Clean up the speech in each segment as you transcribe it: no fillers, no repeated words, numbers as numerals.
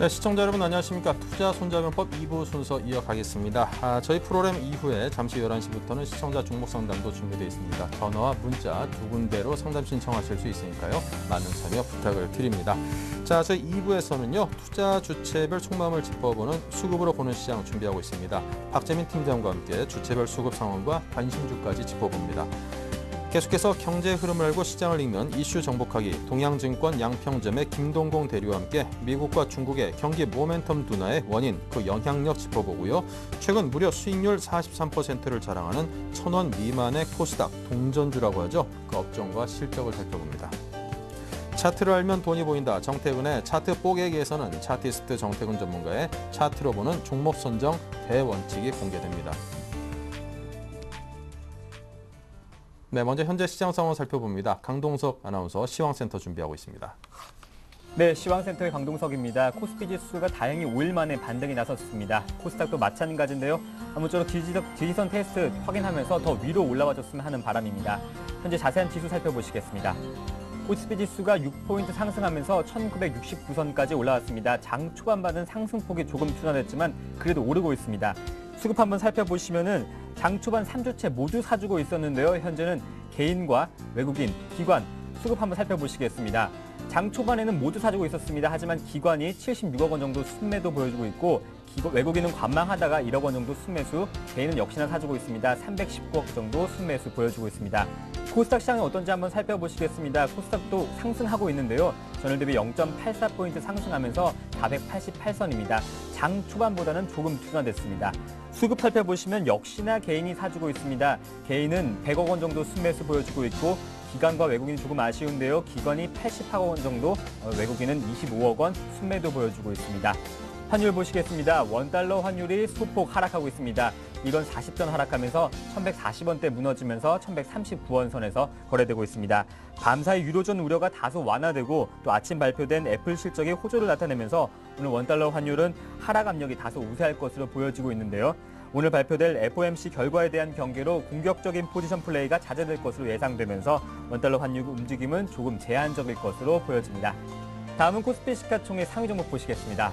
네, 시청자 여러분 안녕하십니까. 투자손자병법 2부 순서 이어가겠습니다. 저희 프로그램 이후에 잠시 11시부터는 시청자 종목 상담도 준비되어 있습니다. 전화와 문자 두 군데로 상담 신청하실 수 있으니까요. 많은 참여 부탁을 드립니다. 자, 저희 2부에서는요. 투자 주체별 속마음을 짚어보는 수급으로 보는 시장 준비하고 있습니다. 박재민 팀장과 함께 주체별 수급 상황과 관심주까지 짚어봅니다. 계속해서 경제 흐름을 알고 시장을 읽는 이슈 정복하기 동양증권 양평점의 김동공 대리와 함께 미국과 중국의 경기 모멘텀 둔화의 원인, 그 영향력 짚어보고요. 최근 무려 수익률 43%를 자랑하는 1,000원 미만의 코스닥 동전주라고 하죠. 그 업종과 실적을 살펴봅니다. 차트를 알면 돈이 보인다. 정태근의 차트 뽀개기에서는 차티스트 정태근 전문가의 차트로 보는 종목 선정 대원칙이 공개됩니다. 네, 먼저 현재 시장 상황 살펴봅니다. 강동석 아나운서 시황센터 준비하고 있습니다. 네, 시황센터의 강동석입니다. 코스피 지수가 다행히 5일 만에 반등이 나섰습니다. 코스닥도 마찬가지인데요. 아무쪼록 지지선 테스트 확인하면서 더 위로 올라와줬으면 하는 바람입니다. 현재 자세한 지수 살펴보시겠습니다. 코스피 지수가 6포인트 상승하면서 1969선까지 올라왔습니다. 장 초반반은 상승폭이 조금 둔화됐지만 그래도 오르고 있습니다. 수급 한번 살펴보시면은 장 초반 3주째 모두 사주고 있었는데요. 현재는 개인과 외국인, 기관 수급 한번 살펴보시겠습니다. 장 초반에는 모두 사주고 있었습니다. 하지만 기관이 76억 원 정도 순매도 보여주고 있고 외국인은 관망하다가 1억 원 정도 순매수, 개인은 역시나 사주고 있습니다. 319억 정도 순매수 보여주고 있습니다. 코스닥 시장이 어떤지 한번 살펴보시겠습니다. 코스닥도 상승하고 있는데요. 전일 대비 0.84포인트 상승하면서 488선입니다. 장 초반보다는 조금 둔화됐습니다. 수급 살펴보시면 역시나 개인이 사주고 있습니다. 개인은 100억 원 정도 순매수 보여주고 있고 기관과 외국인이 조금 아쉬운데요. 기관이 80억 원 정도, 외국인은 25억 원 순매도 보여주고 있습니다. 환율 보시겠습니다. 원달러 환율이 소폭 하락하고 있습니다. 1원 40전 하락하면서 1140원대 무너지면서 1139원 선에서 거래되고 있습니다. 밤사이 유로존 우려가 다소 완화되고 또 아침 발표된 애플 실적이 호조를 나타내면서 오늘 원달러 환율은 하락 압력이 다소 우세할 것으로 보여지고 있는데요. 오늘 발표될 FOMC 결과에 대한 경계로 공격적인 포지션 플레이가 자제될 것으로 예상되면서 원달러 환율 움직임은 조금 제한적일 것으로 보여집니다. 다음은 코스피 시가총액 상위 종목 보시겠습니다.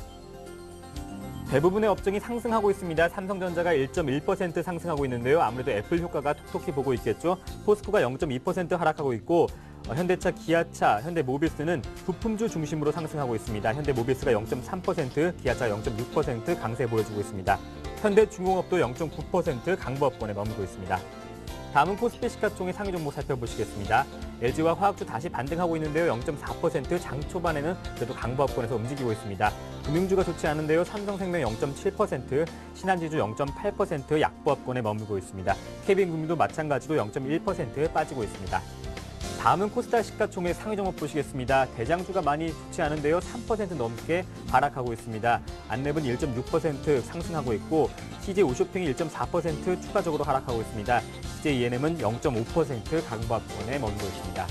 대부분의 업종이 상승하고 있습니다. 삼성전자가 1.1% 상승하고 있는데요. 아무래도 애플 효과가 톡톡히 보고 있겠죠. 포스코가 0.2% 하락하고 있고 현대차, 기아차, 현대모비스는 부품주 중심으로 상승하고 있습니다. 현대모비스가 0.3%, 기아차가 0.6% 강세 보여주고 있습니다. 현대중공업도 0.9% 강보합권에 머물고 있습니다. 다음은 코스피 시가총액 상위 종목 살펴보시겠습니다. LG와 화학주 다시 반등하고 있는데요. 0.4% 장 초반에는 그래도 강보합권에서 움직이고 있습니다. 금융주가 좋지 않은데요. 삼성생명 0.7%, 신한지주 0.8% 약보합권에 머물고 있습니다. KB금융도 마찬가지로 0.1% 빠지고 있습니다. 다음은 코스닥 시가총액 상위 종목 보시겠습니다. 대장주가 많이 좋지 않은데요. 3% 넘게 하락하고 있습니다. 안랩은 1.6% 상승하고 있고 CJ 오쇼핑이 1.4% 추가적으로 하락하고 있습니다. CJ ENM은 0.5% 강보합권에 머물고 있습니다.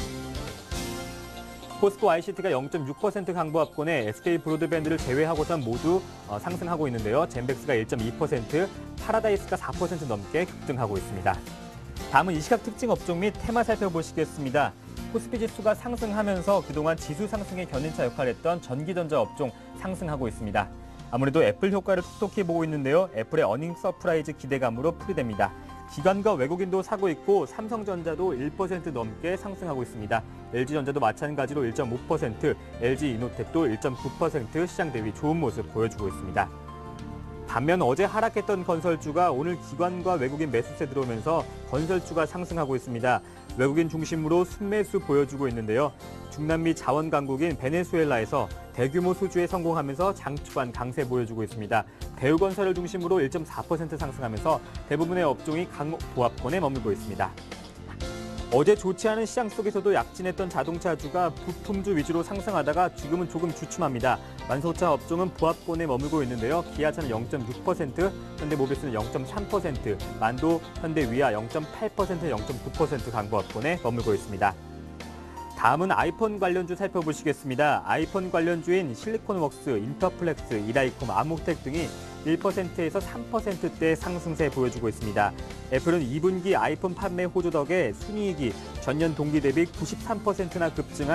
포스코 ICT가 0.6% 강보합권에 SK 브로드밴드를 제외하고선 모두 상승하고 있는데요. 젠백스가 1.2%, 파라다이스가 4% 넘게 급등하고 있습니다. 다음은 이 시각 특징 업종 및 테마 살펴보시겠습니다. 코스피 지수가 상승하면서 그동안 지수 상승의 견인차 역할을 했던 전기전자 업종 상승하고 있습니다. 아무래도 애플 효과를 톡톡히 보고 있는데요. 애플의 어닝 서프라이즈 기대감으로 풀이됩니다. 기관과 외국인도 사고 있고 삼성전자도 1% 넘게 상승하고 있습니다. LG전자도 마찬가지로 1.5%, LG이노텍도 1.9% 시장 대비 좋은 모습 보여주고 있습니다. 반면 어제 하락했던 건설주가 오늘 기관과 외국인 매수세 들어오면서 건설주가 상승하고 있습니다. 외국인 중심으로 순매수 보여주고 있는데요. 중남미 자원 강국인 베네수엘라에서 대규모 수주에 성공하면서 장 초반 강세 보여주고 있습니다. 대우건설을 중심으로 1.4% 상승하면서 대부분의 업종이 강보합권에 머물고 있습니다. 어제 좋지 않은 시장 속에서도 약진했던 자동차주가 부품주 위주로 상승하다가 지금은 조금 주춤합니다. 완소차 업종은 보합권에 머물고 있는데요. 기아차는 0.6%, 현대모비스는 0.3%, 만도, 현대위아 0.8%, 0.9% 강보합권에 머물고 있습니다. 다음은 아이폰 관련주 살펴보시겠습니다. 아이폰 관련주인 실리콘웍스, 인터플렉스, 이라이콤, 아모텍 등이 1%에서 3%대 상승세 보여주고 있습니다. 애플은 2분기 아이폰 판매 호조 덕에 순이익이 전년 동기 대비 93%나 급증한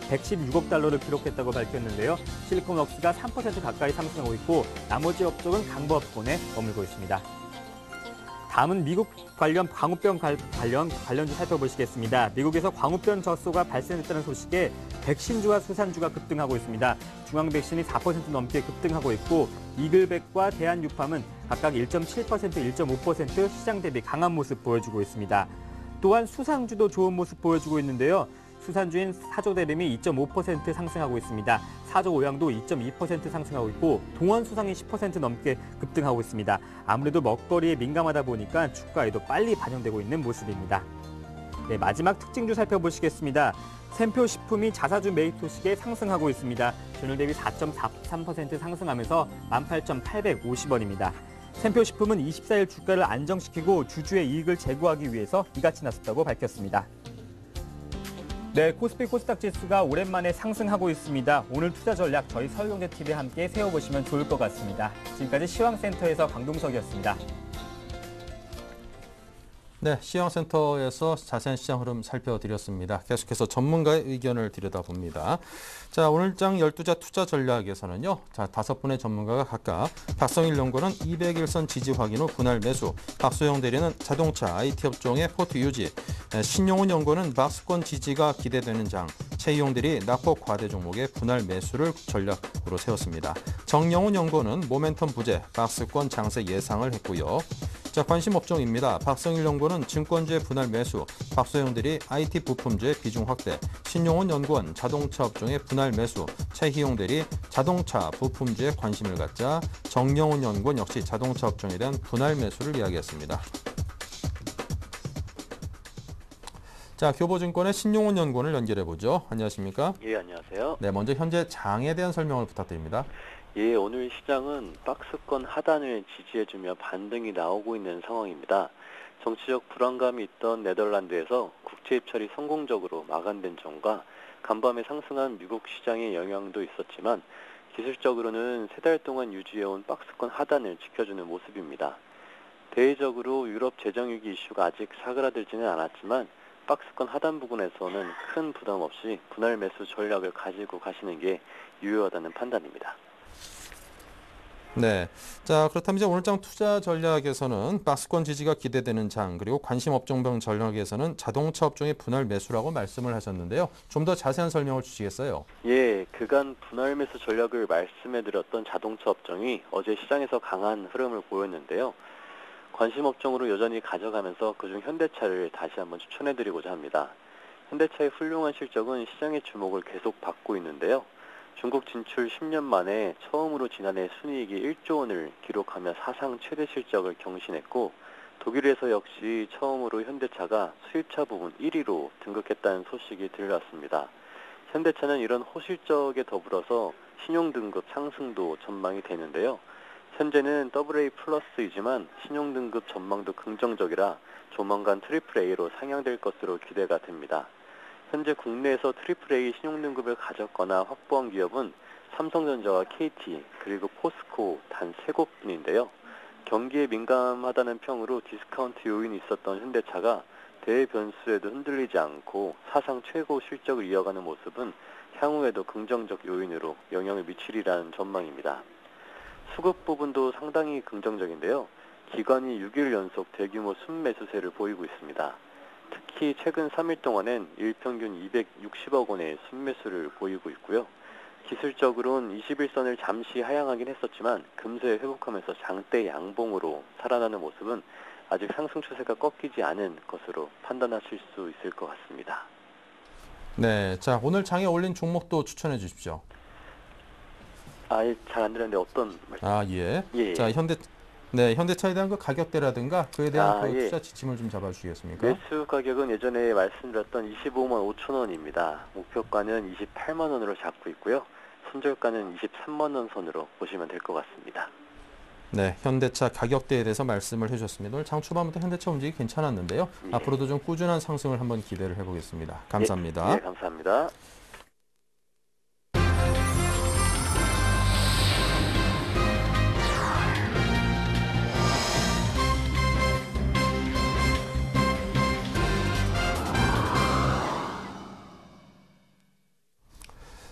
116억 달러를 기록했다고 밝혔는데요. 실리콘웍스가 3% 가까이 상승하고 있고 나머지 업종은 강보업권에 머물고 있습니다. 다음은 미국 관련 광우병 관련주 살펴보시겠습니다. 미국에서 광우병 젖소가 발생했다는 소식에 백신주와 수산주가 급등하고 있습니다. 중앙 백신이 4% 넘게 급등하고 있고 이글백과 대한유팜은 각각 1.7%, 1.5% 시장 대비 강한 모습 보여주고 있습니다. 또한 수산주도 좋은 모습 보여주고 있는데요. 수산주인 사조대림이 2.5% 상승하고 있습니다. 사조오양도 2.2% 상승하고 있고 동원수상이 10% 넘게 급등하고 있습니다. 아무래도 먹거리에 민감하다 보니까 주가에도 빨리 반영되고 있는 모습입니다. 네, 마지막 특징주 살펴보시겠습니다. 샘표식품이 자사주 매입 소식에 상승하고 있습니다. 전일 대비 4.43% 상승하면서 18,850원입니다. 샘표식품은 24일 주가를 안정시키고 주주의 이익을 제고하기 위해서 이같이 나섰다고 밝혔습니다. 네, 코스피 코스닥 지수가 오랜만에 상승하고 있습니다. 오늘 투자 전략 저희 서울경제TV와 함께 세워보시면 좋을 것 같습니다. 지금까지 시황센터에서 강동석이었습니다. 네, 시황센터에서 자세한 시장 흐름 살펴드렸습니다. 계속해서 전문가의 의견을 들여다봅니다. 자, 오늘장 12자 투자 전략에서는요. 자, 5분의 전문가가 각각 박성일 연구원은 200일선 지지 확인 후 분할 매수, 박소영 대리는 자동차, IT 업종의 포트 유지, 신용훈 연구원은 박스권 지지가 기대되는 장, 최희용 대리 낙폭 과대 종목의 분할 매수를 전략으로 세웠습니다. 정영훈 연구원은 모멘텀 부재, 박스권 장세 예상을 했고요. 자, 관심 업종입니다. 박성일 연구원은 증권주의 분할 매수, 박소영 대리 IT 부품주의 비중 확대, 신용훈 연구원 자동차 업종의 분할 매수, 최희용 대리 자동차 부품주에 관심을 갖자 정영훈 연구원 역시 자동차 업종에 대한 분할 매수를 이야기했습니다. 자, 교보증권의 신용훈 연구원을 연결해보죠. 안녕하십니까? 예, 안녕하세요. 네, 먼저 현재 장에 대한 설명을 부탁드립니다. 예, 오늘 시장은 박스권 하단을 지지해주며 반등이 나오고 있는 상황입니다. 정치적 불안감이 있던 네덜란드에서 국채 입찰이 성공적으로 마감된 점과 간밤에 상승한 미국 시장의 영향도 있었지만 기술적으로는 3달 동안 유지해온 박스권 하단을 지켜주는 모습입니다. 대외적으로 유럽 재정위기 이슈가 아직 사그라들지는 않았지만 박스권 하단 부분에서는 큰 부담 없이 분할 매수 전략을 가지고 가시는 게 유효하다는 판단입니다. 네, 자 그렇다면 이제 오늘장 투자 전략에서는 박스권 지지가 기대되는 장, 그리고 관심 업종별 전략에서는 자동차 업종의 분할 매수라고 말씀을 하셨는데요. 좀 더 자세한 설명을 주시겠어요? 예, 그간 분할 매수 전략을 말씀해드렸던 자동차 업종이 어제 시장에서 강한 흐름을 보였는데요. 관심 업종으로 여전히 가져가면서 그중 현대차를 다시 한번 추천해드리고자 합니다. 현대차의 훌륭한 실적은 시장의 주목을 계속 받고 있는데요. 중국 진출 10년 만에 처음으로 지난해 순이익이 1조 원을 기록하며 사상 최대 실적을 경신했고 독일에서 역시 처음으로 현대차가 수입차 부분 1위로 등극했다는 소식이 들려왔습니다. 현대차는 이런 호실적에 더불어서 신용등급 상승도 전망이 되는데요. 현재는 AA 플러스이지만 신용등급 전망도 긍정적이라 조만간 AAA로 상향될 것으로 기대가 됩니다. 현재 국내에서 AAA 신용등급을 가졌거나 확보한 기업은 삼성전자와 KT 그리고 포스코 단 3곳뿐인데요. 경기에 민감하다는 평으로 디스카운트 요인이 있었던 현대차가 대외 변수에도 흔들리지 않고 사상 최고 실적을 이어가는 모습은 향후에도 긍정적 요인으로 영향을 미치리라는 전망입니다. 수급 부분도 상당히 긍정적인데요. 기관이 6일 연속 대규모 순매수세를 보이고 있습니다. 특히 최근 3일 동안엔 일평균 260억 원의 순매수를 보이고 있고요. 기술적으로는 21선을 잠시 하향하긴 했었지만 금세 회복하면서 장대 양봉으로 살아나는 모습은 아직 상승 추세가 꺾이지 않은 것으로 판단하실 수 있을 것 같습니다. 네, 자 오늘 장에 올린 종목도 추천해 주십시오. 잘 안 들었는데 어떤 말씀? 예. 예. 자 현대차에 대한 그 가격대라든가 그에 대한 그 예. 투자 지침을 좀 잡아주시겠습니까? 매수 가격은 예전에 말씀드렸던 25만 5천 원입니다. 목표가는 28만 원으로 잡고 있고요. 손절가는 23만 원 선으로 보시면 될 것 같습니다. 네, 현대차 가격대에 대해서 말씀을 해주셨습니다. 오늘 장 초반부터 현대차 움직이 괜찮았는데요. 예. 앞으로도 좀 꾸준한 상승을 한번 기대를 해보겠습니다. 감사합니다. 예, 감사합니다.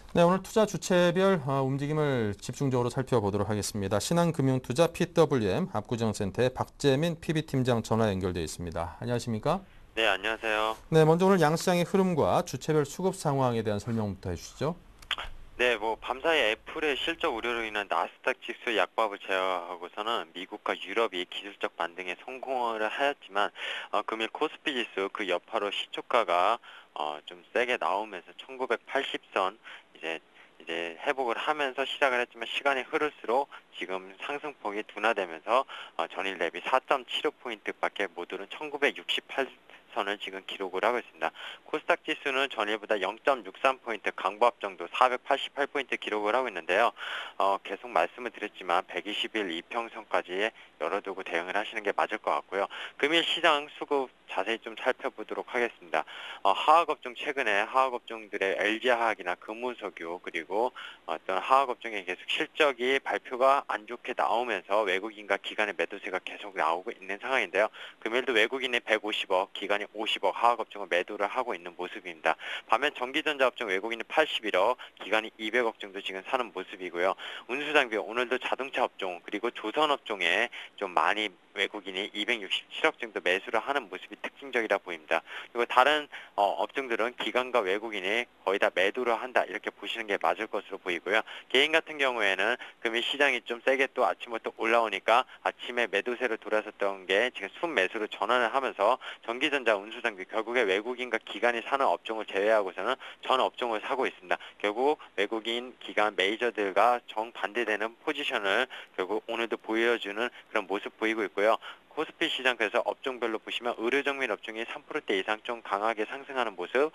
네, 오늘 투자 주체별 움직임을 집중적으로 살펴보도록 하겠습니다. 신한금융투자 PWM 압구정센터의 박재민 PB팀장 전화 연결되어 있습니다. 안녕하십니까? 네, 안녕하세요. 네, 먼저 오늘 양시장의 흐름과 주체별 수급 상황에 대한 설명부터 해주시죠. 네, 밤사이 애플의 실적 우려로 인한 나스닥 지수 약보합을 제어하고서는 미국과 유럽이 기술적 반등에 성공을 하였지만 금일 코스피 지수 그 여파로 시초가가 좀 세게 나오면서 1980선 이제 회복을 하면서 시작을 했지만 시간이 흐를수록 지금 상승폭이 둔화되면서 전일 대비 4.75포인트밖에 못 오른 1968선을 지금 기록을 하고 있습니다. 코스닥 지수는 전일보다 0.63포인트 강보합 정도 488포인트 기록을 하고 있는데요. 계속 말씀을 드렸지만 120일 이평선까지 열어두고 대응을 하시는 게 맞을 것 같고요. 금일 시장 수급 자세히 좀 살펴보도록 하겠습니다. 화학업종 최근에 화학업종들의 LG화학이나 금호석유 그리고 어떤 화학업종의 계속 실적이 발표가 안 좋게 나오면서 외국인과 기관의 매도세가 계속 나오고 있는 상황인데요. 금일도 외국인이 150억, 기관이 50억 화학업종을 매도를 하고 있는 모습입니다. 반면 전기전자업종 외국인이 81억, 기관이 200억 정도 지금 사는 모습이고요. 운수장비 오늘도 자동차 업종 그리고 조선업종에 좀 많이 외국인이 267억 정도 매수를 하는 모습이 특징적이라 보입니다. 그리고 다른 업종들은 기관과 외국인이 거의 다 매도를 한다 이렇게 보시는 게 맞을 것으로 보이고요. 개인 같은 경우에는 금일 시장이 좀 세게 또 아침부터 올라오니까 아침에 매도세로 돌아섰던 게 지금 순매수로 전환을 하면서 전기전자, 운수장비 결국에 외국인과 기관이 사는 업종을 제외하고서는 전 업종을 사고 있습니다. 결국 외국인, 기관, 메이저들과 정반대되는 포지션을 결국 오늘도 보여주는 그런 모습 보이고 있고요. 코스피 시장 그래서 업종별로 보시면 의료정밀 업종이 3%대 이상 좀 강하게 상승하는 모습,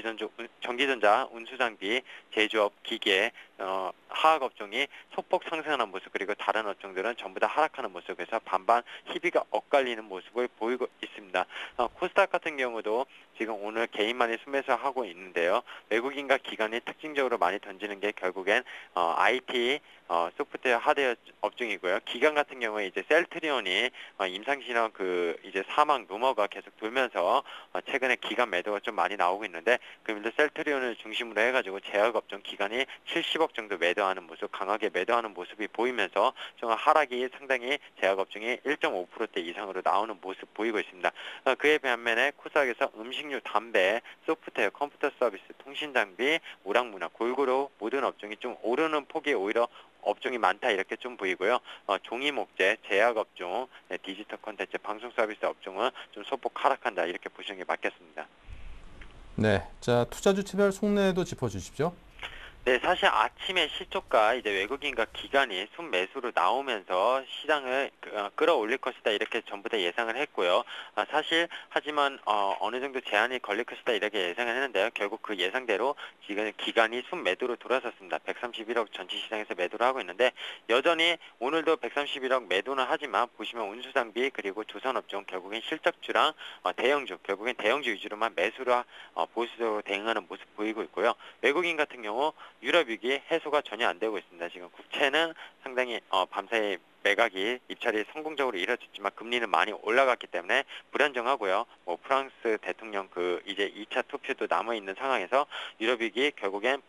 전기전자, 운수장비, 제조업, 기계, 화학업종이 소폭 상승하는 모습 그리고 다른 업종들은 전부 다 하락하는 모습에서 반반 희비가 엇갈리는 모습을 보이고 있습니다. 코스닥 같은 경우도 지금 오늘 개인만이 순매수하고 있는데요. 외국인과 기관이 특징적으로 많이 던지는 게 결국엔 IT, 소프트웨어, 하드웨어 업종이고요. 기관 같은 경우에 이제 셀트리온이 임상실험 이제 사망 루머가 계속 돌면서 최근에 기관 매도가 좀 많이 나오고 있는데 금일도 셀트리온을 중심으로 해가지고 제약업종 기관이 70억 정도 매도하는 모습, 강하게 매도하는 모습이 보이면서 좀 하락이 상당히 제약업종이 1.5%대 이상으로 나오는 모습 보이고 있습니다. 그에 반면에 코스닥에서 음식료, 담배, 소프트웨어, 컴퓨터 서비스, 통신장비, 오락문화 골고루 모든 업종이 좀 오르는 폭이 오히려 업종이 많다 이렇게 좀 보이고요. 종이 목재, 제약업종, 디지털 콘텐츠, 방송 서비스 업종은 좀 소폭 하락한다 이렇게 보시는 게 맞겠습니다. 네, 자 투자 주체별 속내도 짚어주십시오. 네, 사실 아침에 시초가 이제 외국인과 기관이 순매수로 나오면서 시장을 끌어올릴 것이다 이렇게 전부 다 예상을 했고요. 사실 하지만 어느 정도 제한이 걸릴 것이다 이렇게 예상을 했는데요. 결국 그 예상대로 지금 기관이 순매도로 돌아섰습니다. 131억 전체 시장에서 매도를 하고 있는데 여전히 오늘도 131억 매도는 하지만 보시면 운수장비 그리고 조선업종 결국엔 실적주랑 대형주 결국엔 대형주 위주로만 매수를 보수적으로 대응하는 모습 보이고 있고요. 외국인 같은 경우 유럽 위기 해소가 전혀 안 되고 있습니다. 지금 국채는 상당히 밤사이 매각이 입찰이 성공적으로 이뤄졌지만 금리는 많이 올라갔기 때문에 불안정하고요. 프랑스 대통령 이제 2차 투표도 남아 있는 상황에서 유럽 위기 결국엔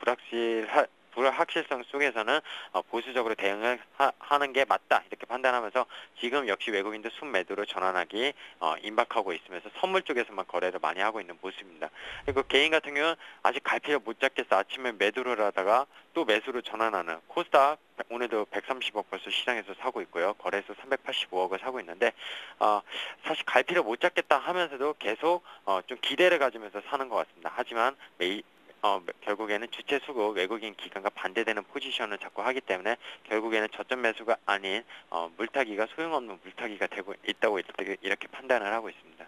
불확실성 속에서는 보수적으로 대응을 하는 게 맞다 이렇게 판단하면서 지금 역시 외국인도 순매도로 전환하기 임박하고 있으면서 선물 쪽에서만 거래를 많이 하고 있는 모습입니다. 그리고 개인 같은 경우는 아직 갈피를 못 잡겠어 아침에 매도를 하다가 또 매수로 전환하는 코스닥 오늘도 130억 벌써 시장에서 사고 있고요. 거래소 385억을 사고 있는데 사실 갈피를 못 잡겠다 하면서도 계속 좀 기대를 가지면서 사는 것 같습니다. 하지만 결국에는 주체 수급 외국인 기관과 반대되는 포지션을 자꾸 하기 때문에 결국에는 저점 매수가 아닌 물타기가 소용없는 물타기가 되고 있다고 이렇게 판단을 하고 있습니다.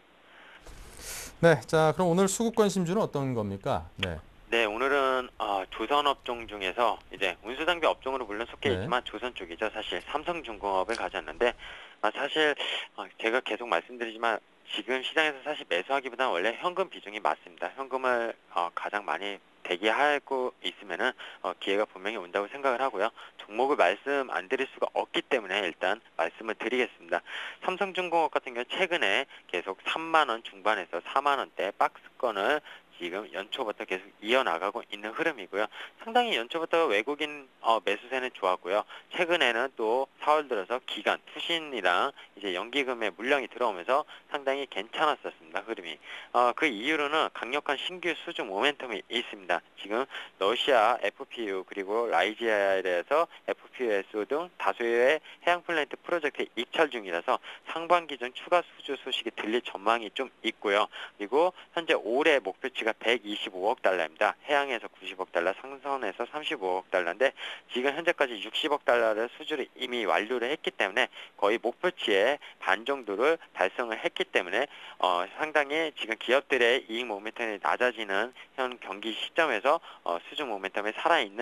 네, 자 그럼 오늘 수급 관심주는 어떤 겁니까? 네. 네, 오늘은 조선업종 중에서 이제 운수장비 업종으로 물론 속해 있지만 조선 쪽이죠. 사실 삼성중공업을 가졌는데 사실 제가 계속 말씀드리지만 지금 시장에서 사실 매수하기보다는 원래 현금 비중이 맞습니다. 현금을 가장 많이 대기하고 있으면은 기회가 분명히 온다고 생각을 하고요. 종목을 말씀 안 드릴 수가 없기 때문에 일단 말씀을 드리겠습니다. 삼성중공업 같은 경우 최근에 계속 3만 원 중반에서 4만 원대 박스권을 지금 연초부터 계속 이어나가고 있는 흐름이고요. 상당히 연초부터 외국인 매수세는 좋았고요. 최근에는 또 4월 들어서 기관 투신이랑 이제 연기금의 물량이 들어오면서 상당히 괜찮았었습니다. 흐름이. 그 이유로는 강력한 신규 수주 모멘텀이 있습니다. 지금 러시아 FPU 그리고 라이지아에서 FPSO 등 다수의 해양 플랜트 프로젝트 입찰 중이라서 상반기 중 추가 수주 소식이 들릴 전망이 좀 있고요. 그리고 현재 올해 목표치가 125억 달러입니다. 해양에서 90억 달러, 상선에서 35억 달러인데 지금 현재까지 60억 달러를 수주를 이미 완료를 했기 때문에 거의 목표치의 반 정도를 달성을 했기 때문에 상당히 지금 기업들의 이익 모멘텀이 낮아지는 현 경기 시점에서 수주 모멘텀이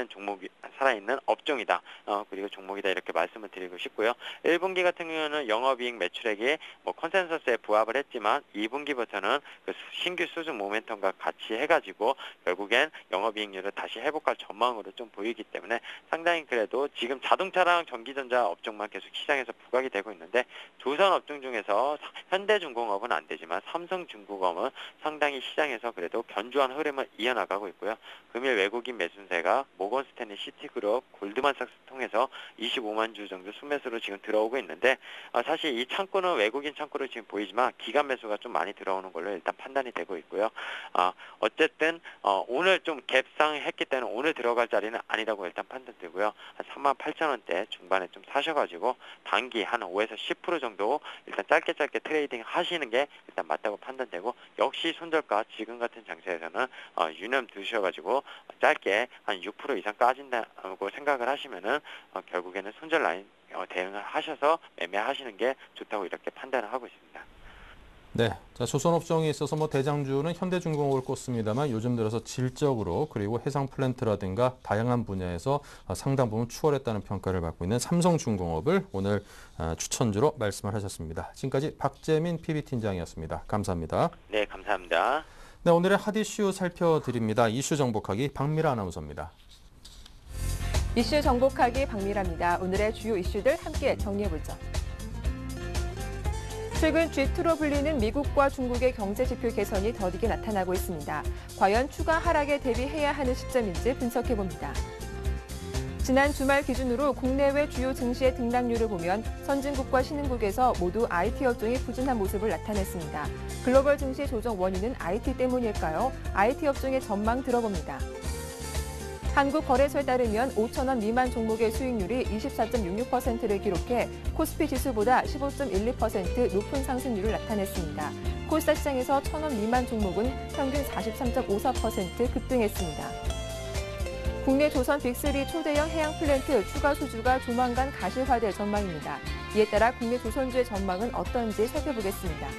살아있는 업종이다. 그리고 종목이다 이렇게 말씀을 드리고 싶고요. 1분기 같은 경우는 영업이익 매출액이 컨센서스에 부합을 했지만 2분기부터는 그 신규 수주 모멘텀과 같이 해가지고 결국엔 영업이익률을 다시 회복할 전망으로 좀 보이기 때문에 상당히 그래도 지금 자동차랑 전기전자 업종만 계속 시장에서 부각이 되고 있는데 조선 업종 중에서 현대중공업은 안 되지만 삼성중공업은 상당히 시장에서 그래도 견조한 흐름을 이어나가고 있고요. 금일 외국인 매수세가 모건스탠리 시티그룹, 골드만삭스 통해서 25만 주 정도 순매수로 지금 들어오고 있는데 사실 이 창구는 외국인 창구로 지금 보이지만 기관 매수가 좀 많이 들어오는 걸로 일단 판단이 되고 있고요. 어쨌든 오늘 좀 갭상했기 때문에 오늘 들어갈 자리는 아니라고 일단 판단되고요. 한 38,000원대 중반에 좀 사셔가지고 단기 한 5에서 10% 정도 일단 짧게 트레이딩 하시는 게 일단 맞다고 판단되고 역시 손절가 지금 같은 장세에서는 유념 두셔가지고 짧게 한 6% 이상 까진다고 생각을 하시면은 결국에는 손절 라인 대응을 하셔서 매매하시는 게 좋다고 이렇게 판단을 하고 있습니다. 네, 자, 조선업종에 있어서 대장주는 현대중공업을 꼽습니다만 요즘 들어서 질적으로 그리고 해상 플랜트라든가 다양한 분야에서 상당 부분 추월했다는 평가를 받고 있는 삼성중공업을 오늘 추천주로 말씀을 하셨습니다. 지금까지 박재민 PB팀장이었습니다. 감사합니다. 네, 감사합니다. 네, 오늘의 핫 이슈 살펴드립니다. 이슈 정복하기 박미라 아나운서입니다. 이슈 정복하기 박미라입니다. 오늘의 주요 이슈들 함께 정리해보죠. 최근 G2로 불리는 미국과 중국의 경제지표 개선이 더디게 나타나고 있습니다. 과연 추가 하락에 대비해야 하는 시점인지 분석해봅니다. 지난 주말 기준으로 국내외 주요 증시의 등락률을 보면 선진국과 신흥국에서 모두 IT 업종이 부진한 모습을 나타냈습니다. 글로벌 증시 조정 원인은 IT 때문일까요? IT 업종의 전망 들어봅니다. 한국거래소에 따르면 5,000원 미만 종목의 수익률이 24.66%를 기록해 코스피 지수보다 15.12% 높은 상승률을 나타냈습니다. 코스닥 시장에서 1,000원 미만 종목은 평균 43.54% 급등했습니다. 국내 조선 빅3 초대형 해양 플랜트 추가 수주가 조만간 가시화될 전망입니다. 이에 따라 국내 조선주의 전망은 어떤지 살펴보겠습니다.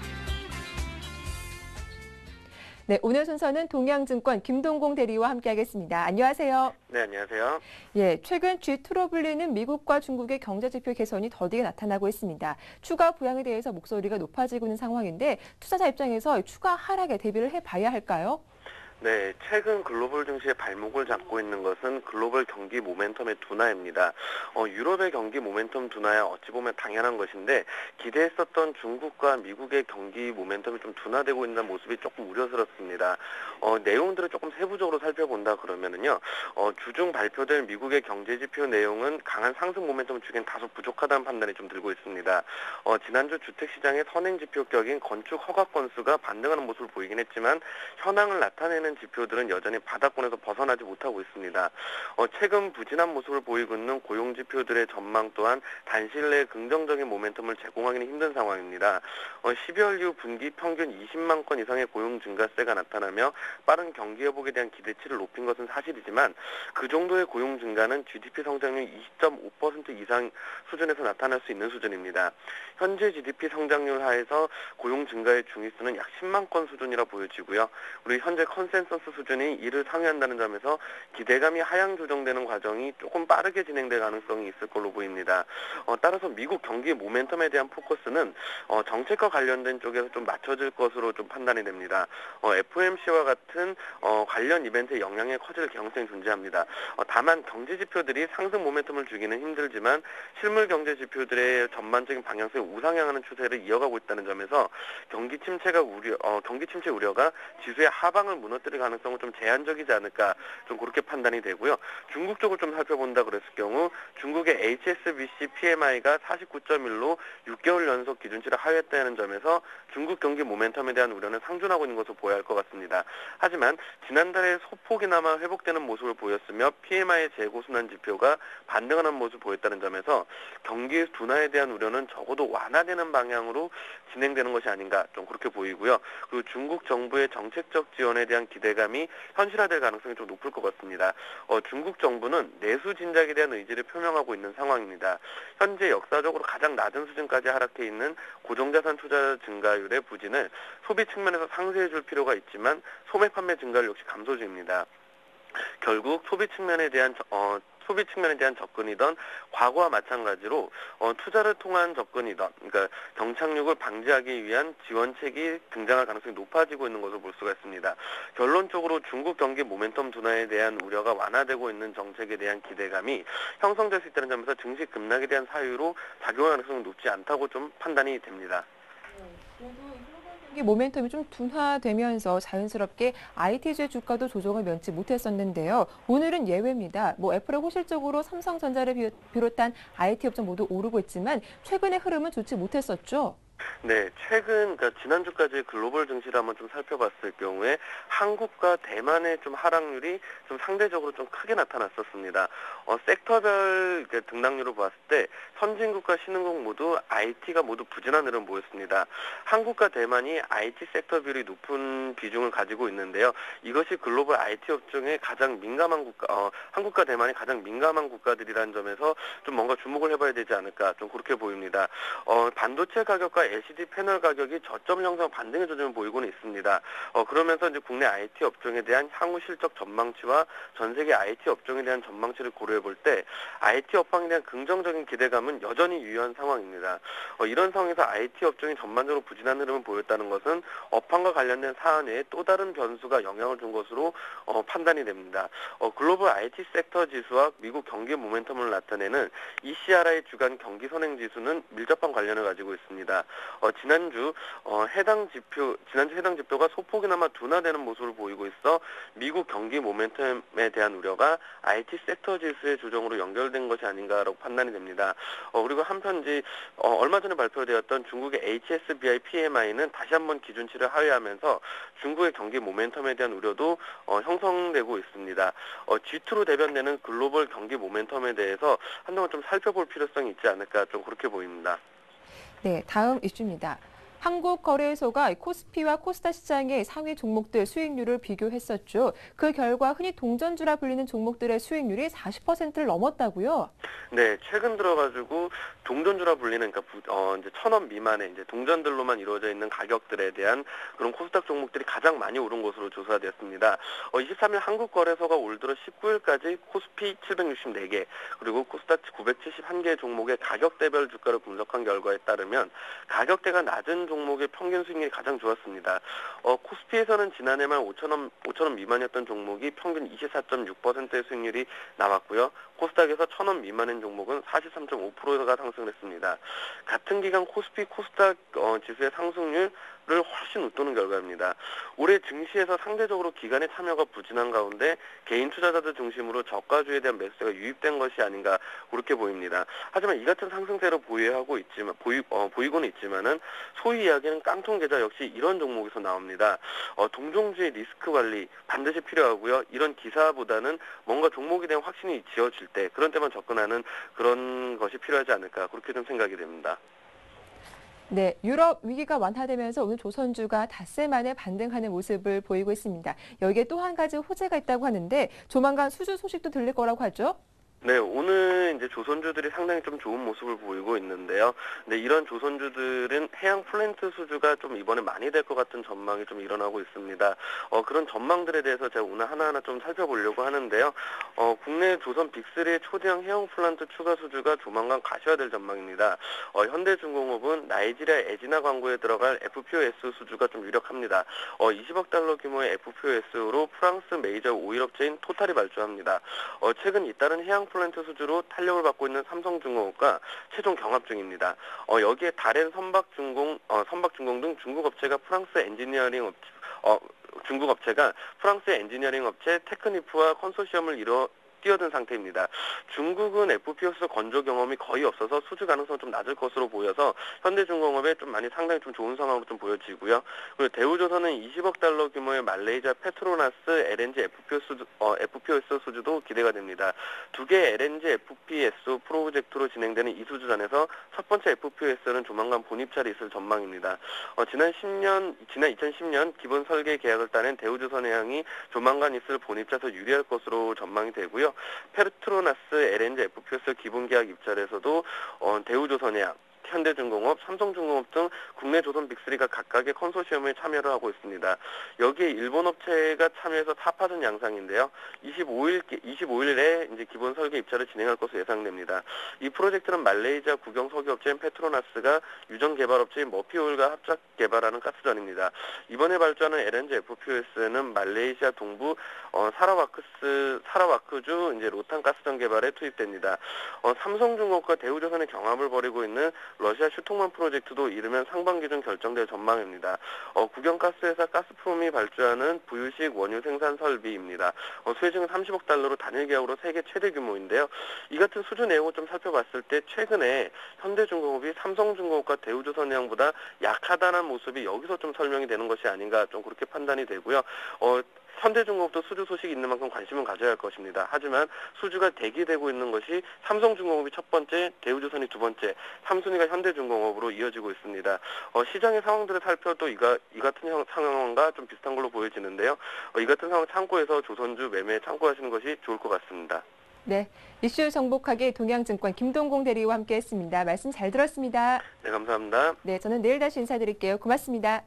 네, 오늘 순서는 동양증권 김동공 대리와 함께하겠습니다. 안녕하세요. 네, 안녕하세요. 예, 최근 G2로 불리는 미국과 중국의 경제지표 개선이 더디게 나타나고 있습니다. 추가 부양에 대해서 목소리가 높아지고 있는 상황인데 투자자 입장에서 추가 하락에 대비를 해봐야 할까요? 네, 최근 글로벌 증시의 발목을 잡고 있는 것은 글로벌 경기 모멘텀의 둔화입니다. 유럽의 경기 모멘텀 둔화야 어찌 보면 당연한 것인데 기대했었던 중국과 미국의 경기 모멘텀이 좀 둔화되고 있는 모습이 조금 우려스럽습니다. 내용들을 조금 세부적으로 살펴본다 그러면은요, 주중 발표될 미국의 경제지표 내용은 강한 상승 모멘텀을 주기엔 다소 부족하다는 판단이 좀 들고 있습니다. 지난주 주택시장의 선행지표격인 건축 허가 건수가 반등하는 모습을 보이긴 했지만 현황을 나타내는 지표들은 여전히 바닥권에서 벗어나지 못하고 있습니다. 최근 부진한 모습을 보이고 있는 고용지표들의 전망 또한 단시일 내에 긍정적인 모멘텀을 제공하기는 힘든 상황입니다. 12월 이후 분기 평균 20만 건 이상의 고용 증가세가 나타나며 빠른 경기 회복에 대한 기대치를 높인 것은 사실이지만 그 정도의 고용 증가는 GDP 성장률 20.5% 이상 수준에서 나타날 수 있는 수준입니다. 현재 GDP 성장률 하에서 고용 증가의 중위수는 약 10만 건 수준이라 보여지고요. 우리 현재 컨센서스 컨센서스 수준이 이를 상회한다는 점에서 기대감이 하향 조정되는 과정이 조금 빠르게 진행될 가능성이 있을 걸로 보입니다. 따라서 미국 경기 모멘텀에 대한 포커스는 정책과 관련된 쪽에서 좀 맞춰질 것으로 좀 판단이 됩니다. FOMC와 같은 관련 이벤트의 영향이 커질 가능성이 존재합니다. 다만 경제 지표들이 상승 모멘텀을 주기는 힘들지만 실물 경제 지표들의 전반적인 방향성이 우상향하는 추세를 이어가고 있다는 점에서 경기 침체 우려가 지수의 하방을 무너뜨릴 가능성은 좀 제한적이지 않을까 좀 그렇게 판단이 되고요. 중국 쪽을 좀 살펴본다 그랬을 경우 중국의 HSBC PMI가 49.1로 6개월 연속 기준치를 하회했다는 점에서 중국 경기 모멘텀에 대한 우려는 상존하고 있는 것으로 보여야 할 것 같습니다. 하지만 지난달에 소폭이나마 회복되는 모습을 보였으며 PMI의 재고순환 지표가 반등하는 모습을 보였다는 점에서 경기 둔화에 대한 우려는 적어도 완화되는 방향으로 진행되는 것이 아닌가 좀 그렇게 보이고요. 그리고 중국 정부의 정책적 지원에 대한 기대감이 현실화될 가능성이 좀 높을 것 같습니다. 중국 정부는 내수 진작에 대한 의지를 표명하고 있는 상황입니다. 현재 역사적으로 가장 낮은 수준까지 하락해 있는 고정자산 투자 증가율의 부진을 소비 측면에서 상쇄해 줄 필요가 있지만 소매 판매 증가율 역시 감소 중입니다. 결국 소비 측면에 대한 접근이던 과거와 마찬가지로 투자를 통한 접근이던 그러니까 경착륙을 방지하기 위한 지원책이 등장할 가능성이 높아지고 있는 것을 볼 수가 있습니다. 결론적으로 중국 경기 모멘텀 둔화에 대한 우려가 완화되고 있는 정책에 대한 기대감이 형성될 수 있다는 점에서 증시 급락에 대한 사유로 작용할 가능성은 높지 않다고 좀 판단이 됩니다. 경기 모멘텀이 좀 둔화되면서 자연스럽게 IT주의 주가도 조정을 면치 못했었는데요. 오늘은 예외입니다. 애플의 호실적으로 삼성전자를 비롯한 IT 업종 모두 오르고 있지만 최근의 흐름은 좋지 못했었죠. 네, 그러니까 지난주까지 글로벌 증시를 한번 좀 살펴봤을 경우에 한국과 대만의 좀 하락률이 좀 상대적으로 좀 크게 나타났었습니다. 섹터별 등락률을 봤을 때 선진국과 신흥국 모두 IT가 모두 부진한 흐름 보였습니다. 한국과 대만이 IT 섹터 비율이 높은 비중을 가지고 있는데요. 이것이 글로벌 IT 업종에 가장 민감한 한국과 대만이 가장 민감한 국가들이라는 점에서 좀 뭔가 주목을 해봐야 되지 않을까 좀 그렇게 보입니다. 반도체 가격과 LCD 패널 가격이 저점 형성 반등의 조짐을 보이고는 있습니다. 그러면서 이제 국내 IT 업종에 대한 향후 실적 전망치와 전 세계 IT 업종에 대한 전망치를 고려해 볼 때 IT 업황에 대한 긍정적인 기대감은 여전히 유효한 상황입니다. 이런 상황에서 IT 업종이 전반적으로 부진한 흐름을 보였다는 것은 업황과 관련된 사안에 또 다른 변수가 영향을 준 것으로 판단이 됩니다. 글로벌 IT sek터 지수와 미국 경기 모멘텀을 나타내는 ECRI 주간 경기 선행 지수는 밀접한 관련을 가지고 있습니다. 지난주 해당 지표가 소폭이나마 둔화되는 모습을 보이고 있어 미국 경기 모멘텀에 대한 우려가 IT 섹터 지수의 조정으로 연결된 것이 아닌가라고 판단이 됩니다. 그리고 한편 얼마 전에 발표되었던 중국의 HSBI PMI는 다시 한번 기준치를 하회하면서 중국의 경기 모멘텀에 대한 우려도 형성되고 있습니다. G2로 대변되는 글로벌 경기 모멘텀에 대해서 한동안 좀 살펴볼 필요성이 있지 않을까 좀 그렇게 보입니다. 네, 다음 이슈입니다. 한국거래소가 코스피와 코스닥 시장의 상위 종목들 수익률을 비교했었죠. 그 결과 흔히 동전주라 불리는 종목들의 수익률이 40%를 넘었다고요? 네, 최근 들어가지고 동전주라 불리는 그러니까 이제 1,000원 미만의 이제 동전들로만 이루어져 있는 가격들에 대한 그런 코스닥 종목들이 가장 많이 오른 것으로 조사됐습니다. 23일 한국거래소가 올 들어 19일까지 코스피 764개 그리고 코스닥 971개 종목의 가격대별 주가를 분석한 결과에 따르면 가격대가 낮은 종목의 평균 수익률이 가장 좋았습니다. 코스피에서는 지난해 말 5,000원 미만이었던 종목이 평균 24.6%의 수익률이 나왔고요. 코스닥에서 1,000원 미만인 종목은 43.5%가 상승했습니다. 같은 기간 코스피, 코스닥 지수의 상승률을 훨씬 웃도는 결과입니다. 올해 증시에서 상대적으로 기관의 참여가 부진한 가운데 개인 투자자들 중심으로 저가주에 대한 매수세가 유입된 것이 아닌가 그렇게 보입니다. 하지만 이 같은 상승세를 보이고는 있지만은 소위 이야기하는 깡통 계좌 역시 이런 종목에서 나옵니다. 동종주의 리스크 관리 반드시 필요하고요. 이런 기사보다는 뭔가 종목에 대한 확신이 지어질 때 그런 때만 접근하는 그런 것이 필요하지 않을까 그렇게 좀 생각이 됩니다. 네, 유럽 위기가 완화되면서 오늘 조선주가 닷새 만에 반등하는 모습을 보이고 있습니다. 여기에 또 한 가지 호재가 있다고 하는데 조만간 수주 소식도 들릴 거라고 하죠? 네, 오늘 이제 조선주들이 상당히 좀 좋은 모습을 보이고 있는데요. 근데 이런 조선주들은 해양 플랜트 수주가 좀 이번에 많이 될 것 같은 전망이 좀 일어나고 있습니다. 그런 전망들에 대해서 제가 오늘 하나하나 좀 살펴보려고 하는데요. 국내 조선 빅3의 초대형 해양 플랜트 추가 수주가 조만간 가셔야될 전망입니다. 현대중공업은 나이지리아 에지나 광구에 들어갈 FPSO 수주가 좀 유력합니다. 20억 달러 규모의 FPSO로 프랑스 메이저 오일 업체인 토탈이 발주합니다. 최근 잇따른 해양 플랜트 수주로 탄력을 받고 있는 삼성중공업과 최종 경합 중입니다. 여기에 다렌 선박중공 등 중국 업체가 프랑스 엔지니어링 업체 테크니프와 컨소시엄을 뛰어든 상태입니다. 중국은 FPSO 건조 경험이 거의 없어서 수주 가능성은 좀 낮을 것으로 보여서 현대중공업에 좀 상당히 좀 좋은 상황으로 좀 보여지고요. 그리고 대우조선은 20억 달러 규모의 말레이시아 페트로나스 LNG FPSO 수주도 기대가 됩니다. 두 개의 LNG FPSO 프로젝트로 진행되는 이 수주전에서 첫 번째 FPSO는 조만간 본입찰이 있을 전망입니다. 지난 2010년 기본 설계 계약을 따낸 대우조선해양이 조만간 있을 본입찰에서 유리할 것으로 전망이 되고요. 페트로나스 LNG FPSO 기본 계약 입찰에서도 대우조선해양, 현대중공업, 삼성중공업 등 국내 조선 빅3가 각각의 컨소시엄에 참여를 하고 있습니다. 여기에 일본 업체가 참여해서 4파전 양상인데요. 25일에 이제 기본 설계 입찰을 진행할 것으로 예상됩니다. 이 프로젝트는 말레이시아 국영 석유업체인 페트로나스가 유전 개발업체인 머피오일과 합작 개발하는 가스전입니다. 이번에 발주하는 LNG FPS는 말레이시아 동부 사라와크주 이제 로탄 가스전 개발에 투입됩니다. 삼성중공업과 대우조선의 경합을 벌이고 있는 러시아 슈통만 프로젝트도 이르면 상반기 중 결정될 전망입니다. 국영가스회사 가스프롬이 발주하는 부유식 원유 생산 설비입니다. 수혜증은 30억 달러로 단일 계약으로 세계 최대 규모인데요. 이 같은 수주 내용을 좀 살펴봤을 때 최근에 현대중공업이 삼성중공업과 대우조선해양보다 약하다는 모습이 여기서 좀 설명이 되는 것이 아닌가 좀 그렇게 판단이 되고요. 현대중공업도 수주 소식이 있는 만큼 관심을 가져야 할 것입니다. 하지만 수주가 대기되고 있는 것이 삼성중공업이 첫 번째, 대우조선이 두 번째, 3순위가 현대중공업으로 이어지고 있습니다. 시장의 상황들을 살펴도 이 같은 상황과 좀 비슷한 걸로 보여지는데요. 이 같은 상황 참고해서 조선주 매매 참고하시는 것이 좋을 것 같습니다. 네, 이슈 정복하기 동양증권 김동공 대리와 함께했습니다. 말씀 잘 들었습니다. 네, 감사합니다. 네, 저는 내일 다시 인사드릴게요. 고맙습니다.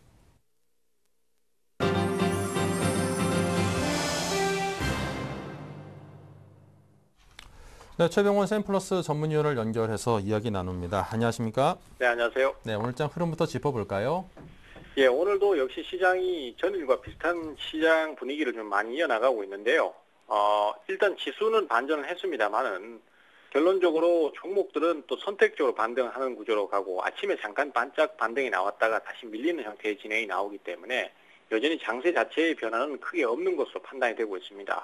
네, 최병원 샘플러스 전문위원을 연결해서 이야기 나눕니다. 안녕하십니까? 네, 안녕하세요. 네, 오늘장 흐름부터 짚어볼까요? 예, 오늘도 역시 시장이 전일과 비슷한 시장 분위기를 좀 많이 이어나가고 있는데요. 일단 지수는 반전을 했습니다만은 결론적으로 종목들은 또 선택적으로 반등하는 구조로 가고 아침에 잠깐 반짝 반등이 나왔다가 다시 밀리는 형태의 진행이 나오기 때문에 여전히 장세 자체의 변화는 크게 없는 것으로 판단이 되고 있습니다.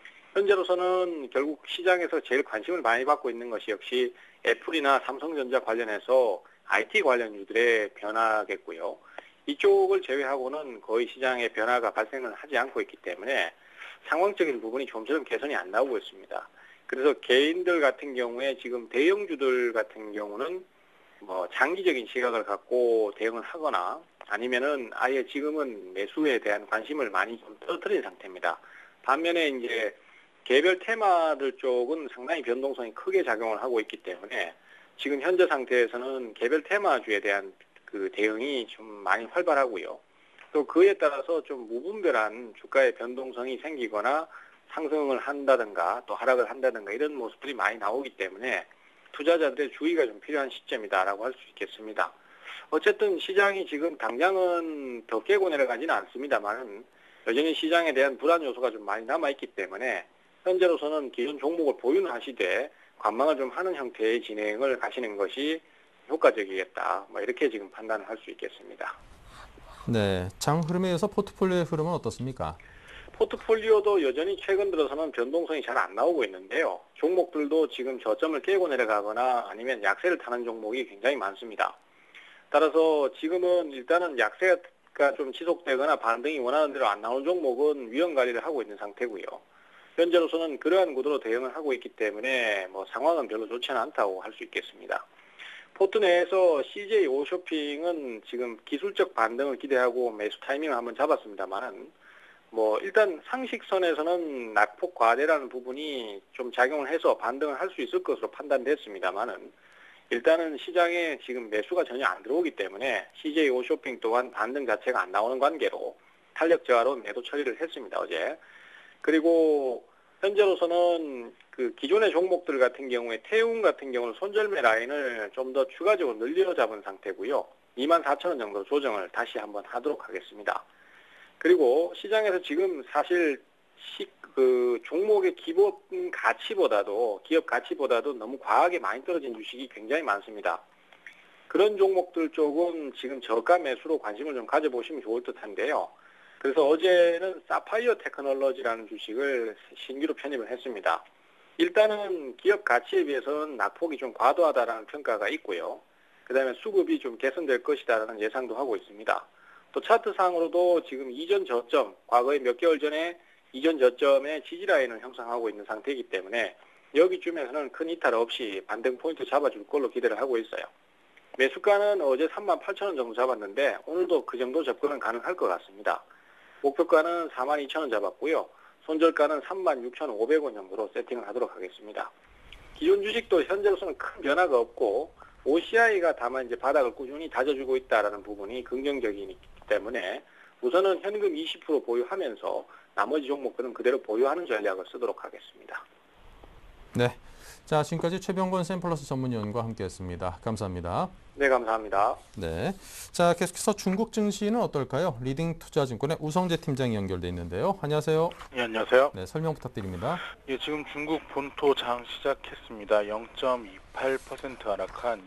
현재로서는 결국 시장에서 제일 관심을 많이 받고 있는 것이 역시 애플이나 삼성전자 관련해서 IT 관련주들의 변화겠고요. 이쪽을 제외하고는 거의 시장에 변화가 발생을 하지 않고 있기 때문에 상황적인 부분이 좀처럼 개선이 안 나오고 있습니다. 그래서 개인들 같은 경우에 지금 대형주들 같은 경우는 뭐 장기적인 시각을 갖고 대응을 하거나 아니면은 아예 지금은 매수에 대한 관심을 많이 좀 떨어뜨린 상태입니다. 반면에 이제 개별 테마들 쪽은 상당히 변동성이 크게 작용을 하고 있기 때문에 지금 현재 상태에서는 개별 테마주에 대한 그 대응이 좀 많이 활발하고요. 또 그에 따라서 좀 무분별한 주가의 변동성이 생기거나 상승을 한다든가 또 하락을 한다든가 이런 모습들이 많이 나오기 때문에 투자자들의 주의가 좀 필요한 시점이다라고 할 수 있겠습니다. 어쨌든 시장이 지금 당장은 더 깨고 내려가지는 않습니다만 여전히 시장에 대한 불안 요소가 좀 많이 남아있기 때문에 현재로서는 기존 종목을 보유하시되 관망을 좀 하는 형태의 진행을 가시는 것이 효과적이겠다. 이렇게 지금 판단을 할 수 있겠습니다. 네, 장 흐름에 의해서 포트폴리오의 흐름은 어떻습니까? 포트폴리오도 여전히 최근 들어서는 변동성이 잘 안 나오고 있는데요. 종목들도 지금 저점을 깨고 내려가거나 아니면 약세를 타는 종목이 굉장히 많습니다. 따라서 지금은 일단은 약세가 좀 지속되거나 반등이 원하는 대로 안 나오는 종목은 위험 관리를 하고 있는 상태고요. 현재로서는 그러한 구도로 대응을 하고 있기 때문에 상황은 별로 좋지는 않다고 할 수 있겠습니다. 포트 내에서 CJ 오쇼핑은 지금 기술적 반등을 기대하고 매수 타이밍을 한번 잡았습니다만 일단 상식선에서는 낙폭 과대라는 부분이 좀 작용을 해서 반등을 할 수 있을 것으로 판단됐습니다만은 일단은 시장에 지금 매수가 전혀 안 들어오기 때문에 CJ 오쇼핑 또한 반등 자체가 안 나오는 관계로 탄력 저하로 매도 처리를 했습니다, 어제. 그리고 현재로서는 그 기존의 종목들 같은 경우에 태움 같은 경우는 손절매 라인을 좀 더 추가적으로 늘려 잡은 상태고요. 24,000원 정도 조정을 다시 한번 하도록 하겠습니다. 그리고 시장에서 지금 사실 그 종목의 기본 가치보다도 기업 가치보다도 너무 과하게 많이 떨어진 주식이 굉장히 많습니다. 그런 종목들 쪽은 지금 저가 매수로 관심을 좀 가져보시면 좋을 듯한데요. 그래서 어제는 사파이어 테크놀로지라는 주식을 신규로 편입을 했습니다. 일단은 기업 가치에 비해서는 낙폭이 좀 과도하다라는 평가가 있고요. 그다음에 수급이 좀 개선될 것이다라는 예상도 하고 있습니다. 또 차트상으로도 지금 이전 저점, 과거에 몇 개월 전에 이전 저점의 지지라인을 형성하고 있는 상태이기 때문에 여기쯤에서는 큰 이탈 없이 반등 포인트 잡아줄 걸로 기대를 하고 있어요. 매수가는 어제 38,000원 정도 잡았는데 오늘도 그 정도 접근은 가능할 것 같습니다. 목표가는 42,000원 잡았고요. 손절가는 36,500원 정도로 세팅을 하도록 하겠습니다. 기존 주식도 현재로서는 큰 변화가 없고 OCI가 다만 이제 바닥을 꾸준히 다져주고 있다라는 부분이 긍정적이기 때문에 우선은 현금 20% 보유하면서 나머지 종목들은 그대로 보유하는 전략을 쓰도록 하겠습니다. 네. 자, 지금까지 최병건 샘플러스 전문위원과 함께했습니다. 감사합니다. 네, 감사합니다. 네. 자, 계속해서 중국 증시는 어떨까요? 리딩투자증권의 우성재 팀장이 연결돼 있는데요. 안녕하세요. 예, 안녕하세요. 네, 설명 부탁드립니다. 예, 지금 중국 본토 장 시작했습니다. 0.28% 하락한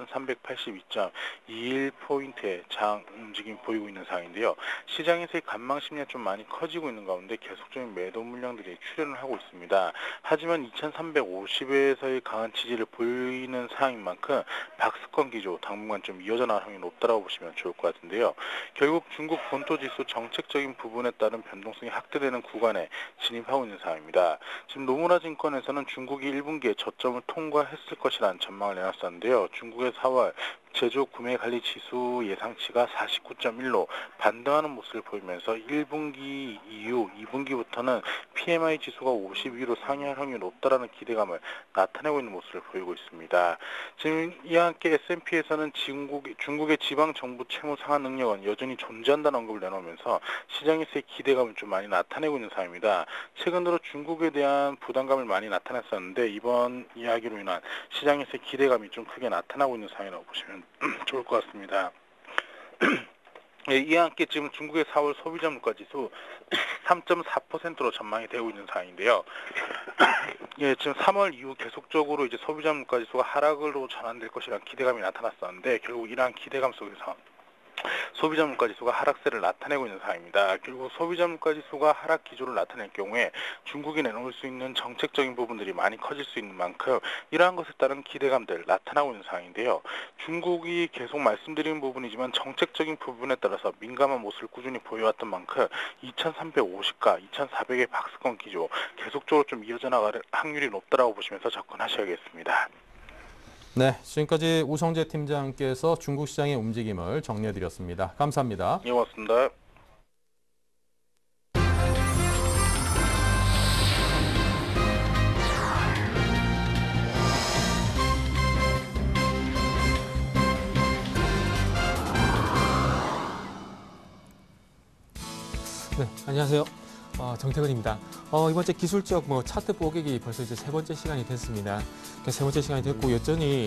2382.21포인트의 장 움직임 보이고 있는 상황인데요. 시장에서의 관망 심리가 좀 많이 커지고 있는 가운데 계속적인 매도 물량들이 출현을 하고 있습니다. 하지만 2350에서의 강한 지지를 보이는 상황인 만큼 박스권 기조 당분간 좀 이어져 나갈 확률이 높다고 보시면 좋을 것 같은데요. 결국 중국 본토 지수 정책적인 부분에 따른 변동성이 확대되는 구간에 진입하고 있는 상황입니다. 지금 노무라 증권에서는 중국이 1분기에 저점을 통과했을 것이라는 전망을 내놨었는데요. 중국의 4월 제조 구매 관리 지수 예상치가 49.1로 반등하는 모습을 보이면서 1분기 이후 2분기부터는 PMI 지수가 52로 상회할 확률이 높다라는 기대감을 나타내고 있는 모습을 보이고 있습니다. 지금 이와 함께 S&P에서는 중국의 지방 정부 채무 상환 능력은 여전히 존재한다는 언급을 내놓으면서 시장에서의 기대감을 좀 많이 나타내고 있는 상황입니다. 최근 들어 중국에 대한 부담감을 많이 나타냈었는데 이번 이야기로 인한 시장에서의 기대감이 좀 크게 나타나고 있는 상황이라고 보시면 좋을 것 같습니다. 예, 이와 함께 지금 중국의 4월 소비자 물가지수 3.4%로 전망이 되고 있는 상황인데요. 예, 지금 3월 이후 계속적으로 이제 소비자 물가지수가 하락으로 전환될 것이라는 기대감이 나타났었는데 결국 이러한 기대감 속에서 소비자 물가지수가 하락세를 나타내고 있는 상황입니다. 결국 소비자 물가지수가 하락 기조를 나타낼 경우에 중국이 내놓을 수 있는 정책적인 부분들이 많이 커질 수 있는 만큼 이러한 것에 따른 기대감들 나타나고 있는 상황인데요. 중국이 계속 말씀드린 부분이지만 정책적인 부분에 따라서 민감한 모습을 꾸준히 보여왔던 만큼 2350가 2400의 박스권 기조 계속적으로 좀 이어져 나갈 확률이 높다라고 보시면서 접근하셔야겠습니다. 네, 지금까지 우성재 팀장께서 중국 시장의 움직임을 정리해드렸습니다. 감사합니다. 예, 고맙습니다. 네, 안녕하세요. 정태근입니다. 이번 주 기술적 차트 뽀개기 벌써 이제 세 번째 시간이 됐습니다. 세 번째 시간이 됐고 여전히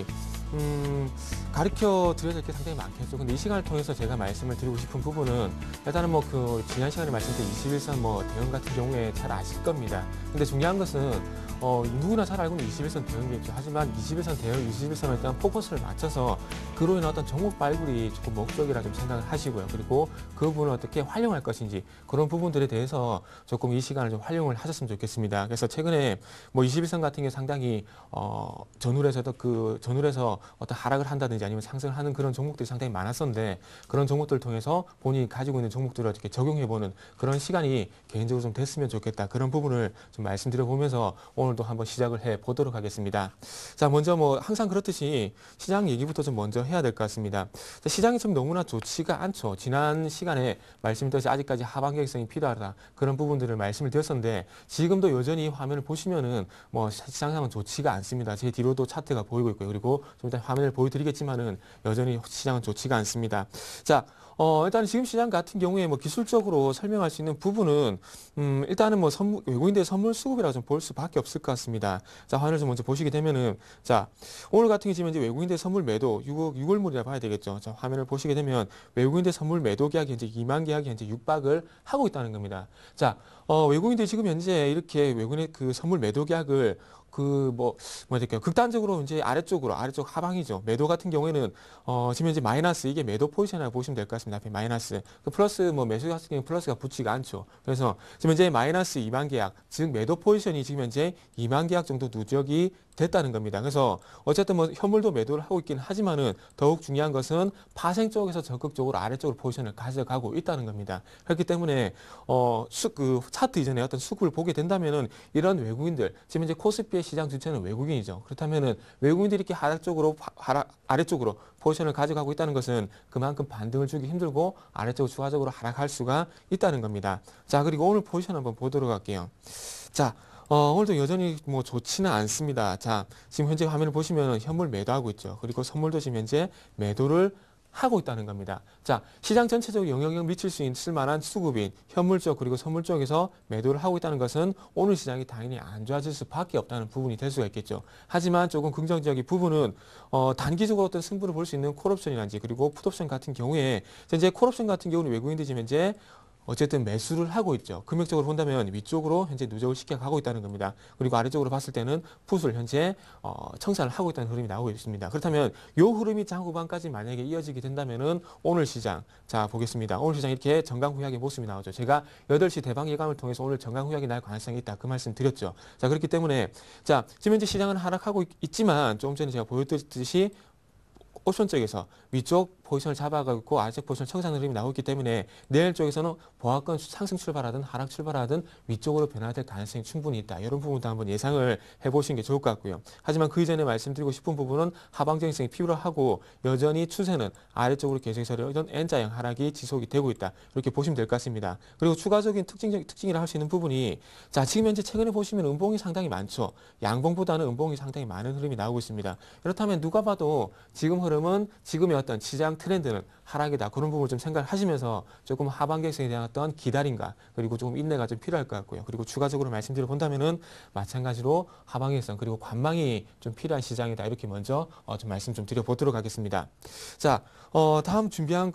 가르쳐 드려야 될 게 상당히 많겠죠. 근데 이 시간을 통해서 제가 말씀을 드리고 싶은 부분은 일단은 지난 시간에 말씀드린 21선 대응 같은 경우에 잘 아실 겁니다. 근데 중요한 것은 누구나 잘 알고 있는 21선 대응이겠죠. 하지만 21선 대응, 21선을 일단 포커스를 맞춰서 그로 인한 어떤 종목 발굴이 조금 목적이라 좀 생각을 하시고요. 그리고 그 부분을 어떻게 활용할 것인지 그런 부분들에 대해서 조금 이 시간을 좀 활용을 하셨으면 좋겠습니다. 그래서 최근에 21선 같은 경우 상당히 전후에서 통해서 어떤 하락을 한다든지 아니면 상승을 하는 그런 종목들이 상당히 많았었는데 그런 종목들을 통해서 본인이 가지고 있는 종목들을 어떻게 적용해보는 그런 시간이 개인적으로 좀 됐으면 좋겠다. 그런 부분을 좀 말씀드려보면서 오늘도 한번 시작을 해보도록 하겠습니다. 자, 먼저 뭐 항상 그렇듯이 시장 얘기부터 좀 먼저 해야 될 것 같습니다. 자, 시장이 좀 너무나 좋지가 않죠. 지난 시간에 말씀드렸듯이 아직까지 하방경성이 필요하다. 그런 부분들을 말씀을 드렸었는데 지금도 여전히 화면을 보시면은 뭐 시장 상황은 좋지가 않습니다. 제 뒤로도 차트가 보이고 있고요. 그리고 좀 이따 화면을 보여드리겠지만은 여전히 시장은 좋지가 않습니다. 자, 일단 지금 시장 같은 경우에 뭐 기술적으로 설명할 수 있는 부분은 일단은 뭐 외국인들의 선물 수급이라고 좀 볼 수밖에 없을 것 같습니다. 자, 화면을 좀 먼저 보시게 되면은 자, 오늘 같은 경우 지금 이제 외국인들 선물 매도 6월물이라 봐야 되겠죠. 자, 화면을 보시게 되면 외국인들 선물 매도 계약이 현재 2만 계약이 현재 육박을 하고 있다는 겁니다. 자, 외국인들이 지금 현재 이렇게 외국인의 그 선물 매도 계약을 극단적으로 이제 아래쪽 하방이죠. 매도 같은 경우에는, 지금 이제 마이너스, 이게 매도 포지션이라고 보시면 될 것 같습니다. 앞에 마이너스. 그 플러스, 매수 같은 경우는 플러스가 붙지가 않죠. 그래서 지금 이제 마이너스 2만 계약, 즉 매도 포지션이 지금 현재 2만 계약 정도 누적이 됐다는 겁니다. 그래서 어쨌든 뭐 현물도 매도를 하고 있긴 하지만은 더욱 중요한 것은 파생 쪽에서 적극적으로 아래쪽으로 포지션을 가져가고 있다는 겁니다. 그렇기 때문에, 그 차트 이전에 어떤 수급을 보게 된다면은 이런 외국인들, 지금 이제 코스피의 시장 주체는 외국인이죠. 그렇다면은 외국인들이 이렇게 아래쪽으로 포지션을 가져가고 있다는 것은 그만큼 반등을 주기 힘들고 아래쪽으로 추가적으로 하락할 수가 있다는 겁니다. 자, 그리고 오늘 포지션 한번 보도록 할게요. 자, 오늘도 여전히 뭐 좋지는 않습니다. 자, 지금 현재 화면을 보시면 현물 매도하고 있죠. 그리고 선물도 지금 현재 매도를 하고 있다는 겁니다. 자, 시장 전체적으로 영향을 미칠 수 있을 만한 수급인 현물 쪽 그리고 선물 쪽에서 매도를 하고 있다는 것은 오늘 시장이 당연히 안 좋아질 수밖에 없다는 부분이 될 수가 있겠죠. 하지만 조금 긍정적인 부분은 단기적으로 어떤 승부를 볼 수 있는 콜옵션이라든지 그리고 풋옵션 같은 경우에 현재 콜옵션 같은 경우는 외국인들이 지금 현재 어쨌든 매수를 하고 있죠. 금액적으로 본다면 위쪽으로 현재 누적을 시켜가고 있다는 겁니다. 그리고 아래쪽으로 봤을 때는 풋을 현재 청산을 하고 있다는 흐름이 나오고 있습니다. 그렇다면 이 흐름이 장 후반까지 만약에 이어지게 된다면은 오늘 시장, 자 보겠습니다. 오늘 시장 이렇게 정강 후약의 모습이 나오죠. 제가 8시 대방 예감을 통해서 오늘 정강 후약이 날 가능성이 있다. 그 말씀 드렸죠. 자, 그렇기 때문에 자, 지금 현재 시장은 하락하고 있지만 조금 전에 제가 보여드렸듯이 옵션 쪽에서 위쪽 포지션을 잡아가고 있고 아래쪽 포지션 청산 흐름이 나오기 때문에 내일 쪽에서는 보합권 상승 출발하든 하락 출발하든 위쪽으로 변화될 가능성이 충분히 있다. 이런 부분도 한번 예상을 해보시는 게 좋을 것 같고요. 하지만 그 이전에 말씀드리고 싶은 부분은 하방정성이 필요하고 여전히 추세는 아래쪽으로 계속해서 이런 N자형 하락이 지속이 되고 있다. 이렇게 보시면 될 것 같습니다. 그리고 추가적인 특징이라 할 수 있는 부분이 자, 지금 현재 최근에 보시면 음봉이 상당히 많죠. 양봉보다는 음봉이 상당히 많은 흐름이 나오고 있습니다. 그렇다면 누가 봐도 지금 흐름은 지금의 어떤 시장 트렌드는 하락이다. 그런 부분을 좀 생각을 하시면서 조금 하반기성에 대한 어떤 기다림과 그리고 조금 인내가 좀 필요할 것 같고요. 그리고 추가적으로 말씀드려 본다면은 마찬가지로 하방기성 그리고 관망이 좀 필요한 시장이다. 이렇게 먼저 좀 말씀 좀 드려보도록 하겠습니다. 자, 다음 준비한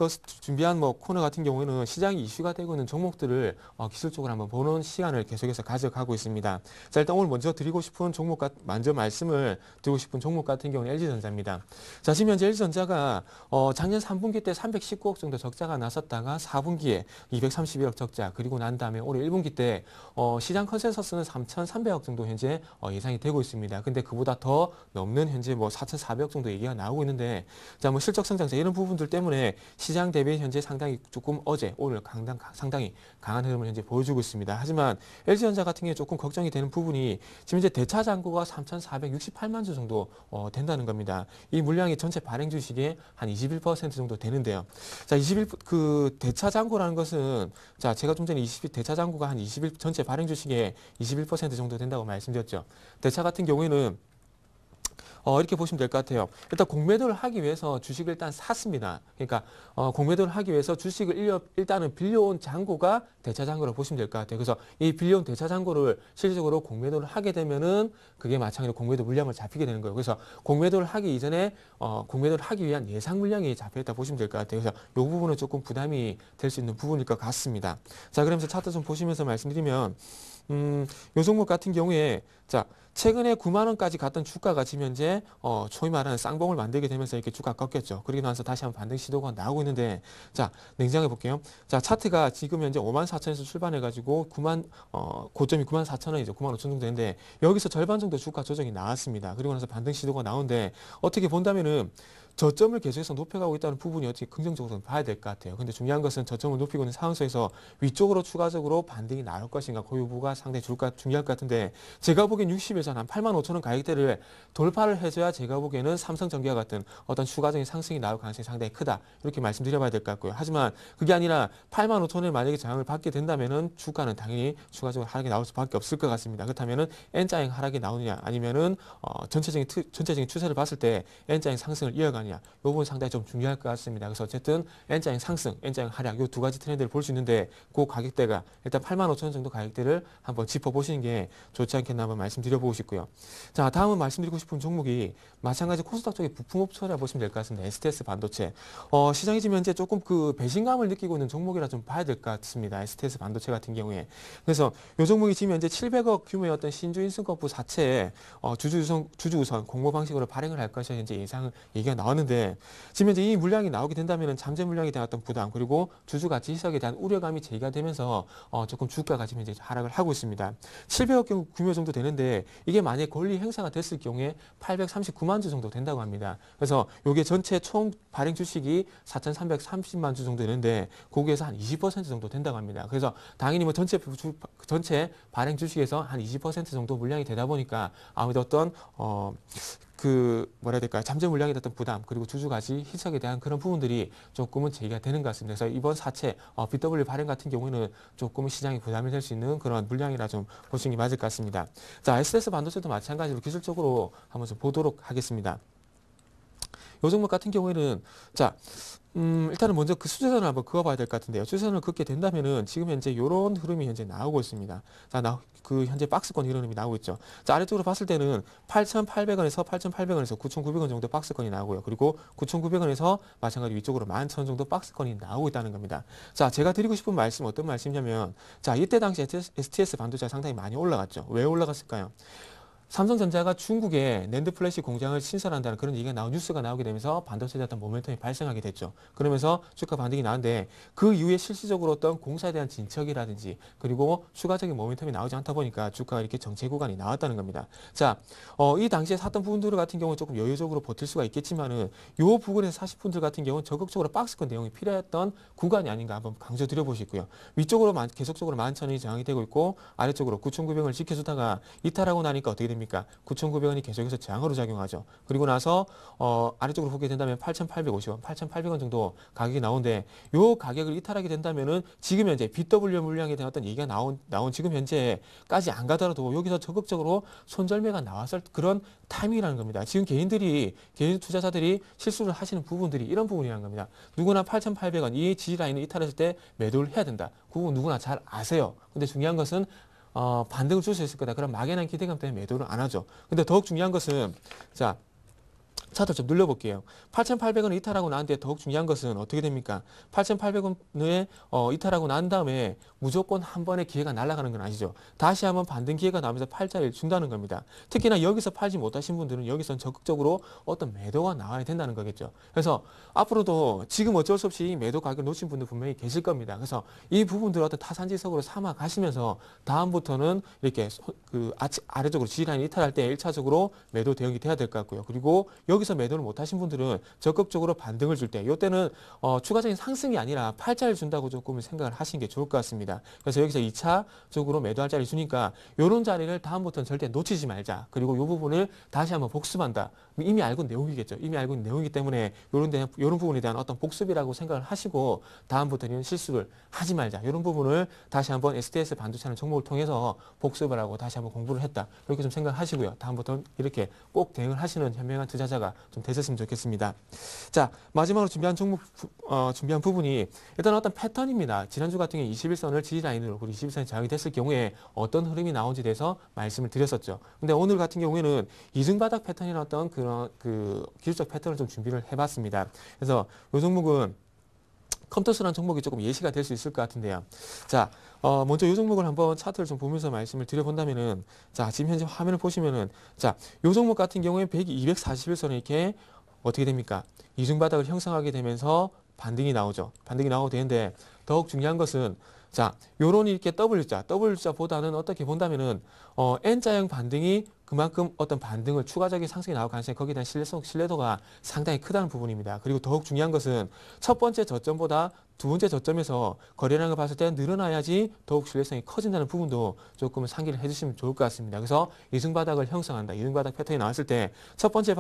뭐 코너 같은 경우에는 시장이 이슈가 되고 있는 종목들을 기술적으로 한번 보는 시간을 계속해서 가져가고 있습니다. 자, 일단 오늘 먼저 드리고 싶은 먼저 말씀을 드리고 싶은 종목 같은 경우는 LG전자입니다. 자, 지금 현재 LG전자가 작년 3분기 때 319억 정도 적자가 났었다가 4분기에 231억 적자 그리고 난 다음에 올해 1분기 때 시장 컨센서스는 3,300억 정도 현재 예상이 되고 있습니다. 근데 그보다 더 넘는 현재 뭐 4,400억 정도 얘기가 나오고 있는데 자, 뭐 실적 성장세 이런 부분들 때문에 시장 대비 현재 상당히 조금 오늘 상당히 강한 흐름을 현재 보여주고 있습니다. 하지만 LG전자 같은 경우에 조금 걱정이 되는 부분이 지금 이제 대차 잔고가 3,468만 주 정도 된다는 겁니다. 이 물량이 전체 발행 주식의 한 21% 정도 되는데요. 자, 그 대차 잔고라는 것은 자, 제가 좀 전에 대차 잔고가 한 전체 발행 주식의 21% 정도 된다고 말씀드렸죠. 대차 같은 경우에는 이렇게 보시면 될 것 같아요. 일단 공매도를 하기 위해서 주식을 일단 샀습니다. 그러니까 공매도를 하기 위해서 주식을 일단은 빌려온 잔고가 대차 잔고라고 보시면 될 것 같아요. 그래서 이 빌려온 대차 잔고를 실질적으로 공매도를 하게 되면은 그게 마찬가지로 공매도 물량을 잡히게 되는 거예요. 그래서 공매도를 하기 이전에 공매도를 하기 위한 예상 물량이 잡혀있다 보시면 될 것 같아요. 그래서 이 부분은 조금 부담이 될 수 있는 부분일 것 같습니다. 자, 그러면서 차트 좀 보시면서 말씀드리면 요 종목 같은 경우에 자, 최근에 9만 원까지 갔던 주가가 지금 현재 이후에 소위 말하는 쌍봉을 만들게 되면서 이렇게 주가 꺾였죠. 그러고 나서 다시 한번 반등 시도가 나오고 있는데, 자, 냉정해 볼게요. 자, 차트가 지금 현재 54,000에서 출발해가지고 고점이 94,000원이죠. 95,000원 정도 되는데, 여기서 절반 정도 주가 조정이 나왔습니다. 그리고 나서 반등 시도가 나오는데, 어떻게 본다면은 저점을 계속해서 높여가고 있다는 부분이 어떻게 긍정적으로 봐야 될 것 같아요. 근데 중요한 것은 저점을 높이고 있는 상황에서 위쪽으로 추가적으로 반등이 나올 것인가, 그 여부가 상당히 중요할 것 같은데, 제가 보기엔 60에서 한 85,000원 가격대를 돌파를 해줘야 제가 보기에는 삼성전기와 같은 어떤 추가적인 상승이 나올 가능성이 상당히 크다, 이렇게 말씀드려봐야 될 것 같고요. 하지만 그게 아니라 85,000원에 만약에 저항을 받게 된다면은 주가는 당연히 추가적으로 하락이 나올 수밖에 없을 것 같습니다. 그렇다면은 N자형 하락이 나오느냐, 아니면은 전체적인 추세를 봤을 때 N자형 상승을 이어가느냐, 이 부분 상당히 좀 중요할 것 같습니다. 그래서 어쨌든 N자형 상승, N자형 하락, 이 두 가지 트렌드를 볼 수 있는데, 그 가격대가 일단 85,000원 정도 가격대를 한번 짚어보시는 게 좋지 않겠나 한번 말씀드려보고 싶고요. 자, 다음은 말씀드리고 싶은 종목이 마찬가지 코스닥 쪽의 부품업체라 보시면 될 것 같습니다. STS 반도체. 시장이 지금 현재 조금 그 배신감을 느끼고 있는 종목이라 좀 봐야 될 것 같습니다. STS 반도체 같은 경우에. 그래서 이 종목이 지금 현재 700억 규모의 어떤 신주인수급부 사채에 주주우선 공모 방식으로 발행을 할 것이 현재 얘기가 나왔는데, 지금 현재 이 물량이 나오게 된다면 잠재 물량에 대한 어떤 부담, 그리고 주주 가치 희석에 대한 우려감이 제기가 되면서 조금 주가가 지금 현재 하락을 하고 있습니다. 700억 규모 정도 되는데, 이게 만약에 권리 행사가 됐을 경우에 839만 주 정도 된다고 합니다. 그래서 이게 전체 총 발행 주식이 4,330만 주 정도 되는데, 거기에서 한 20% 정도 된다고 합니다. 그래서 당연히 뭐 전체 발행 주식에서 한 20% 정도 물량이 되다 보니까 아무래도 어떤 뭐라 해야 될까요? 잠재 물량에 대한 부담, 그리고 주주 가치 희석에 대한 그런 부분들이 조금은 제기가 되는 것 같습니다. 그래서 이번 사채 BW 발행 같은 경우에는 조금은 시장이 부담이 될 수 있는 그런 물량이라 좀 보시는 게 맞을 것 같습니다. 자, STS 반도체도 마찬가지로 기술적으로 한번 좀 보도록 하겠습니다. 요 종목 같은 경우에는, 자, 일단은 먼저 그 수제선을 한번 그어봐야 될 것 같은데요. 수제선을 긋게 된다면은 지금 현재 이런 흐름이 현재 나오고 있습니다. 자, 그 현재 박스권 이런 흐름이 나오고 있죠. 자, 아래쪽으로 봤을 때는 8,800원에서 8,800원에서 9,900원 정도 박스권이 나오고요. 그리고 9,900원에서 마찬가지로 위쪽으로 11,000원 정도 박스권이 나오고 있다는 겁니다. 자, 제가 드리고 싶은 말씀 어떤 말씀이냐면, 자, 이때 당시 STS 반도체가 상당히 많이 올라갔죠. 왜 올라갔을까요? 삼성전자가 중국에 낸드 플래시 공장을 신설한다는 그런 얘기가 뉴스가 나오게 되면서 반도체에 어떤 모멘텀이 발생하게 됐죠. 그러면서 주가 반등이 나는데, 그 이후에 실질적으로 어떤 공사에 대한 진척이라든지 그리고 추가적인 모멘텀이 나오지 않다 보니까 주가가 이렇게 정체 구간이 나왔다는 겁니다. 자, 이 당시에 샀던 분들 같은 경우는 조금 여유적으로 버틸 수가 있겠지만은, 요 부분에서 사실 분들 같은 경우는 적극적으로 박스권 내용이 필요했던 구간이 아닌가 한번 강조드려 보시고요. 위쪽으로 계속적으로 11,000원이 저항이 되고 있고, 아래쪽으로 9,900원을 지켜주다가 이탈하고 나니까 어떻게 됩니까? 9,900원이 계속해서 저항으로 작용하죠. 그리고 나서 아래쪽으로 보게 된다면 8,850원, 8,800원 정도 가격이 나오는데, 요 가격을 이탈하게 된다면은 지금 현재 BW 물량에 대한 어떤 얘기가 나온 지금 현재까지 안 가더라도 여기서 적극적으로 손절매가 나왔을 그런 타이밍이라는 겁니다. 지금 개인 투자자들이 실수를 하시는 부분들이 이런 부분이라는 겁니다. 누구나 8,800원 이 지지 라인을 이탈했을 때 매도를 해야 된다. 그거 누구나 잘 아세요. 근데 중요한 것은 반등을 줄 수 있을 거다. 그런 막연한 기대감 때문에 매도를 안 하죠. 근데 더욱 중요한 것은, 자, 차트 좀 눌러볼게요. 8,800원 이탈하고 난 뒤에 더욱 중요한 것은 어떻게 됩니까? 8,800원에 이탈하고 난 다음에 무조건 한 번의 기회가 날아가는 건 아니죠. 다시 한번 반등 기회가 나오면서 팔자를 준다는 겁니다. 특히나 여기서 팔지 못하신 분들은 여기서 적극적으로 어떤 매도가 나와야 된다는 거겠죠. 그래서 앞으로도 지금 어쩔 수 없이 매도 가격을 놓친 분들 분명히 계실 겁니다. 그래서 이 부분들을 어떤 타산지석으로 삼아 가시면서 다음부터는 이렇게 아래쪽으로 지지라인 이탈할 때 1차적으로 매도 대응이 돼야 될 것 같고요. 그리고 여기서 매도를 못하신 분들은 적극적으로 반등을 줄 때, 이때는 추가적인 상승이 아니라 팔자를 준다고 조금 생각을 하시는 게 좋을 것 같습니다. 그래서 여기서 2차적으로 매도할 자리 주니까 이런 자리를 다음부터는 절대 놓치지 말자. 그리고 이 부분을 다시 한번 복습한다. 이미 알고 있는 내용이겠죠. 이미 알고 있는 내용이기 때문에 이런 부분에 대한 어떤 복습이라고 생각을 하시고 다음부터는 실수를 하지 말자. 이런 부분을 다시 한번 STS 반도체라는 종목을 통해서 복습을 하고 다시 한번 공부를 했다. 이렇게 좀 생각하시고요. 다음부터는 이렇게 꼭 대응을 하시는 현명한 투자자가 좀 되셨으면 좋겠습니다. 자, 마지막으로 준비한 부분이 일단 어떤 패턴입니다. 지난주 같은 경우에 21선을 지지라인으로 그리고 21선이 저항이 됐을 경우에 어떤 흐름이 나온지에 대해서 말씀을 드렸었죠. 근데 오늘 같은 경우에는 이중바닥 패턴이나 어떤 그런 기술적 패턴을 좀 준비를 해봤습니다. 그래서 이 종목은 컴퓨터스라는 종목이 조금 예시가 될 수 있을 것 같은데요. 자, 먼저 이 종목을 한번 차트를 좀 보면서 말씀을 드려본다면은, 자, 지금 현재 화면을 보시면은, 자, 이 종목 같은 경우에 241선에 이렇게 어떻게 됩니까? 이중바닥을 형성하게 되면서 반등이 나오죠. 반등이 나오게 되는데, 더욱 중요한 것은, 자, 요런 이렇게 W자보다는 어떻게 본다면은, N자형 반등이 그만큼 어떤 반등을 추가적인 상승이 나올 가능성이 거기에 대한 신뢰도가 상당히 크다는 부분입니다. 그리고 더욱 중요한 것은 첫 번째 저점보다 두 번째 저점에서 거래량을 봤을 때 늘어나야지 더욱 신뢰성이 커진다는 부분도 조금 상기를 해주시면 좋을 것 같습니다. 그래서 이중바닥을 형성한다. 이중바닥 패턴이 나왔을 때 첫 번째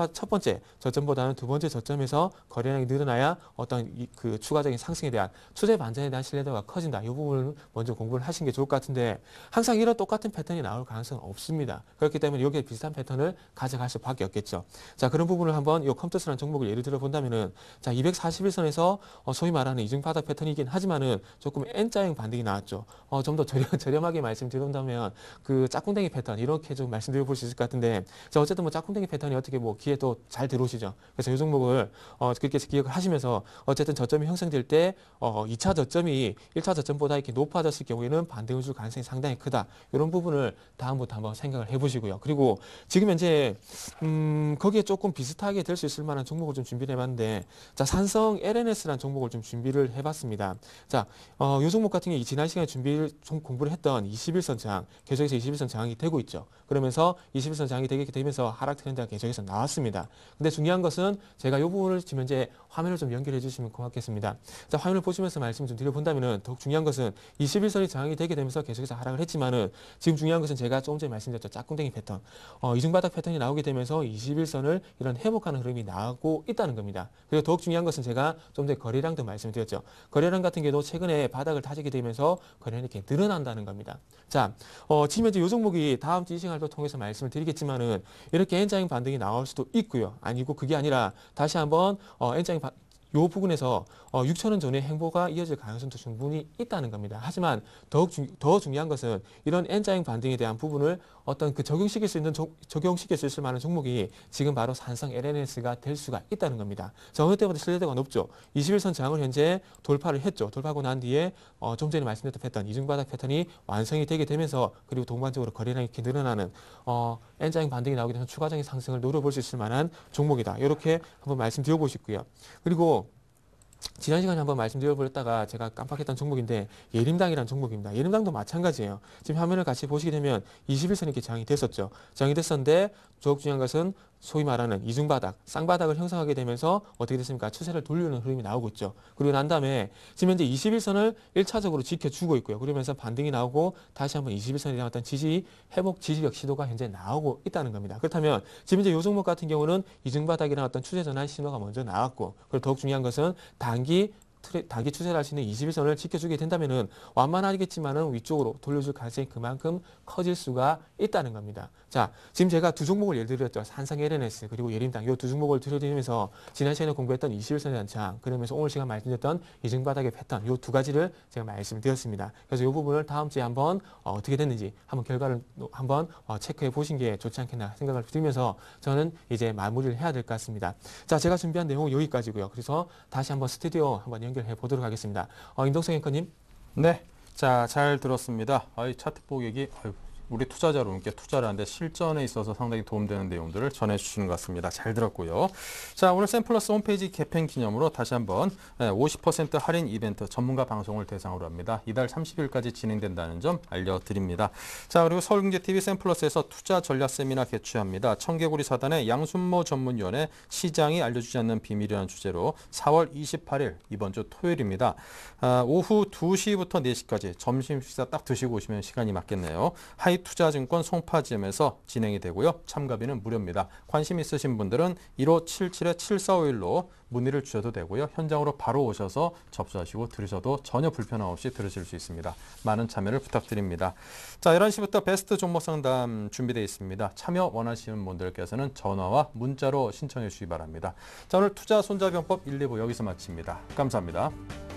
저점보다는 두 번째 저점에서 거래량이 늘어나야 어떤 그 추가적인 상승에 대한 추세 반전에 대한 신뢰도가 커진다. 이 부분을 먼저 공부를 하시는 게 좋을 것 같은데 항상 이런 똑같은 패턴이 나올 가능성은 없습니다. 그렇기 때문에 여기에 비슷한 패턴을 가져갈 수밖에 없겠죠. 자, 그런 부분을 한번 이 컴퓨터스라는 종목을 예를 들어 본다면은 자, 241선에서 소위 말하는 이중바닥 패턴이긴 하지만은 조금 N자형 반등이 나왔죠. 좀 더 저렴하게 말씀드린다면 그 짝꿍댕이 패턴 이렇게 좀 말씀드려 볼 수 있을 것 같은데 자, 어쨌든 뭐 짝꿍댕이 패턴이 어떻게 뭐 귀에 또 잘 들어오시죠. 그래서 이 종목을 그렇게 기억을 하시면서 어쨌든 저점이 형성될 때 2차 저점이 1차 저점보다 이렇게 높아졌을 경우에는 반등을 줄 가능성이 상당히 크다. 이런 부분을 다음부터 한번 생각을 해보시고요. 그리고 지금 현재 거기에 조금 비슷하게 될 수 있을 만한 종목을 좀 준비를 해봤는데 자, 산성 LNS라는 종목을 좀 준비를 해봤습니다. 자, 이 종목 같은 경우에 지난 시간에 공부를 했던 21선 저항, 계속해서 21선 저항이 되고 있죠. 그러면서 21선 저항이 되게 되면서 하락 트렌드가 계속해서 나왔습니다. 근데 중요한 것은 제가 이 부분을 지금 현재 화면을 좀 연결해 주시면 고맙겠습니다. 자, 화면을 보시면서 말씀 좀 드려본다면은 더욱 중요한 것은 21선이 저항이 되게 되면서 계속해서 하락을 했지만은 지금 중요한 것은 제가 조금 전에 말씀드렸죠. 짝꿍댕이 패턴. 이중바닥 패턴이 나오게 되면서 21선을 이런 회복하는 흐름이 나오고 있다는 겁니다. 그리고 더욱 중요한 것은 제가 좀 전에 거래량도 말씀드렸죠. 거래량 같은 경우도 최근에 바닥을 다지게 되면서 거래량이 이렇게 늘어난다는 겁니다. 자, 지금 현재 이 종목이 다음 주 이 시간을 통해서 말씀을 드리겠지만은 이렇게 N자형 반등이 나올 수도 있고요. 아니고 그게 아니라 다시 한번 N자형 이 부분에서 6,000원 전의 행보가 이어질 가능성도 충분히 있다는 겁니다. 하지만 더 중요한 것은 이런 N자형 반등에 대한 부분을 어떤 그 적용시킬 수 있을 만한 종목이 지금 바로 산성 LNS가 될 수가 있다는 겁니다. 자, 어느 때보다 신뢰도가 높죠. 21선 저항을 현재 돌파를 했죠. 돌파하고 난 뒤에 좀 전에 말씀드렸던 패턴, 이중바닥 패턴이 완성이 되게 되면서 그리고 동반적으로 거래량이 이렇게 늘어나는 N자형 반등이 나오게 되면 추가적인 상승을 노려볼 수 있을 만한 종목이다. 이렇게 한번 말씀드려 보시고요. 그리고 지난 시간에 한번 말씀드려버렸다가 제가 깜빡했던 종목인데 예림당이라는 종목입니다. 예림당도 마찬가지예요. 지금 화면을 같이 보시게 되면 21선이 이렇게 저항이 됐었죠. 저항이 됐었는데 더욱 중요한 것은 소위 말하는 이중바닥, 쌍바닥을 형성하게 되면서 어떻게 됐습니까? 추세를 돌리는 흐름이 나오고 있죠. 그리고 난 다음에 지금 현재 21선을 1차적으로 지켜주고 있고요. 그러면서 반등이 나오고 다시 한번 21선에 대한 어떤 회복 지지력 시도가 현재 나오고 있다는 겁니다. 그렇다면 지금 현재 이 종목 같은 경우는 이중바닥이라는 어떤 추세 전환 신호가 먼저 나왔고 그리고 더욱 중요한 것은 단기 추세를 할 수 있는 21선을 지켜주게 된다면은 완만하겠지만은 위쪽으로 돌려줄 가능성이 그만큼 커질 수가 있다는 겁니다. 자, 지금 제가 두 종목을 예를 들었죠. 산성 LNS 그리고 예림당 이 두 종목을 들여드리면서 지난 시간에 공부했던 21선에 대한 저항 그러면서 오늘 시간 말씀드렸던 이중바닥의 패턴 이 두 가지를 제가 말씀드렸습니다. 그래서 이 부분을 다음 주에 한번 어떻게 됐는지 한번 결과를 한번 체크해 보신 게 좋지 않겠나 생각을 들면서 저는 이제 마무리를 해야 될 것 같습니다. 자, 제가 준비한 내용은 여기까지고요. 그래서 다시 한번 스튜디오 한번 연결해 보도록 하겠습니다. 임동석 앵커님. 네, 자, 잘 들었습니다. 차트 보객이 우리 투자자분께 투자를 하는데 실전에 있어서 상당히 도움되는 내용들을 전해주시는 것 같습니다. 잘 들었고요. 자, 오늘 샘플러스 홈페이지 개편 기념으로 다시 한번 50% 할인 이벤트 전문가 방송을 대상으로 합니다. 이달 30일까지 진행된다는 점 알려드립니다. 자, 그리고 서울경제TV 샘플러스에서 투자 전략 세미나 개최합니다. 청개구리 사단의 양순모 전문위원의 시장이 알려주지 않는 비밀이라는 주제로 4월 28일 이번 주 토요일입니다. 오후 2시부터 4시까지 점심 식사 딱 드시고 오시면 시간이 맞겠네요. 하이투자증권 송파지점에서 진행이 되고요. 참가비는 무료입니다. 관심 있으신 분들은 1577-7451로 문의를 주셔도 되고요. 현장으로 바로 오셔서 접수하시고 들으셔도 전혀 불편함 없이 들으실 수 있습니다. 많은 참여를 부탁드립니다. 자, 11시부터 베스트 종목 상담 준비되어 있습니다. 참여 원하시는 분들께서는 전화와 문자로 신청해 주시기 바랍니다. 자, 오늘 투자 손자병법 1, 2부 여기서 마칩니다. 감사합니다.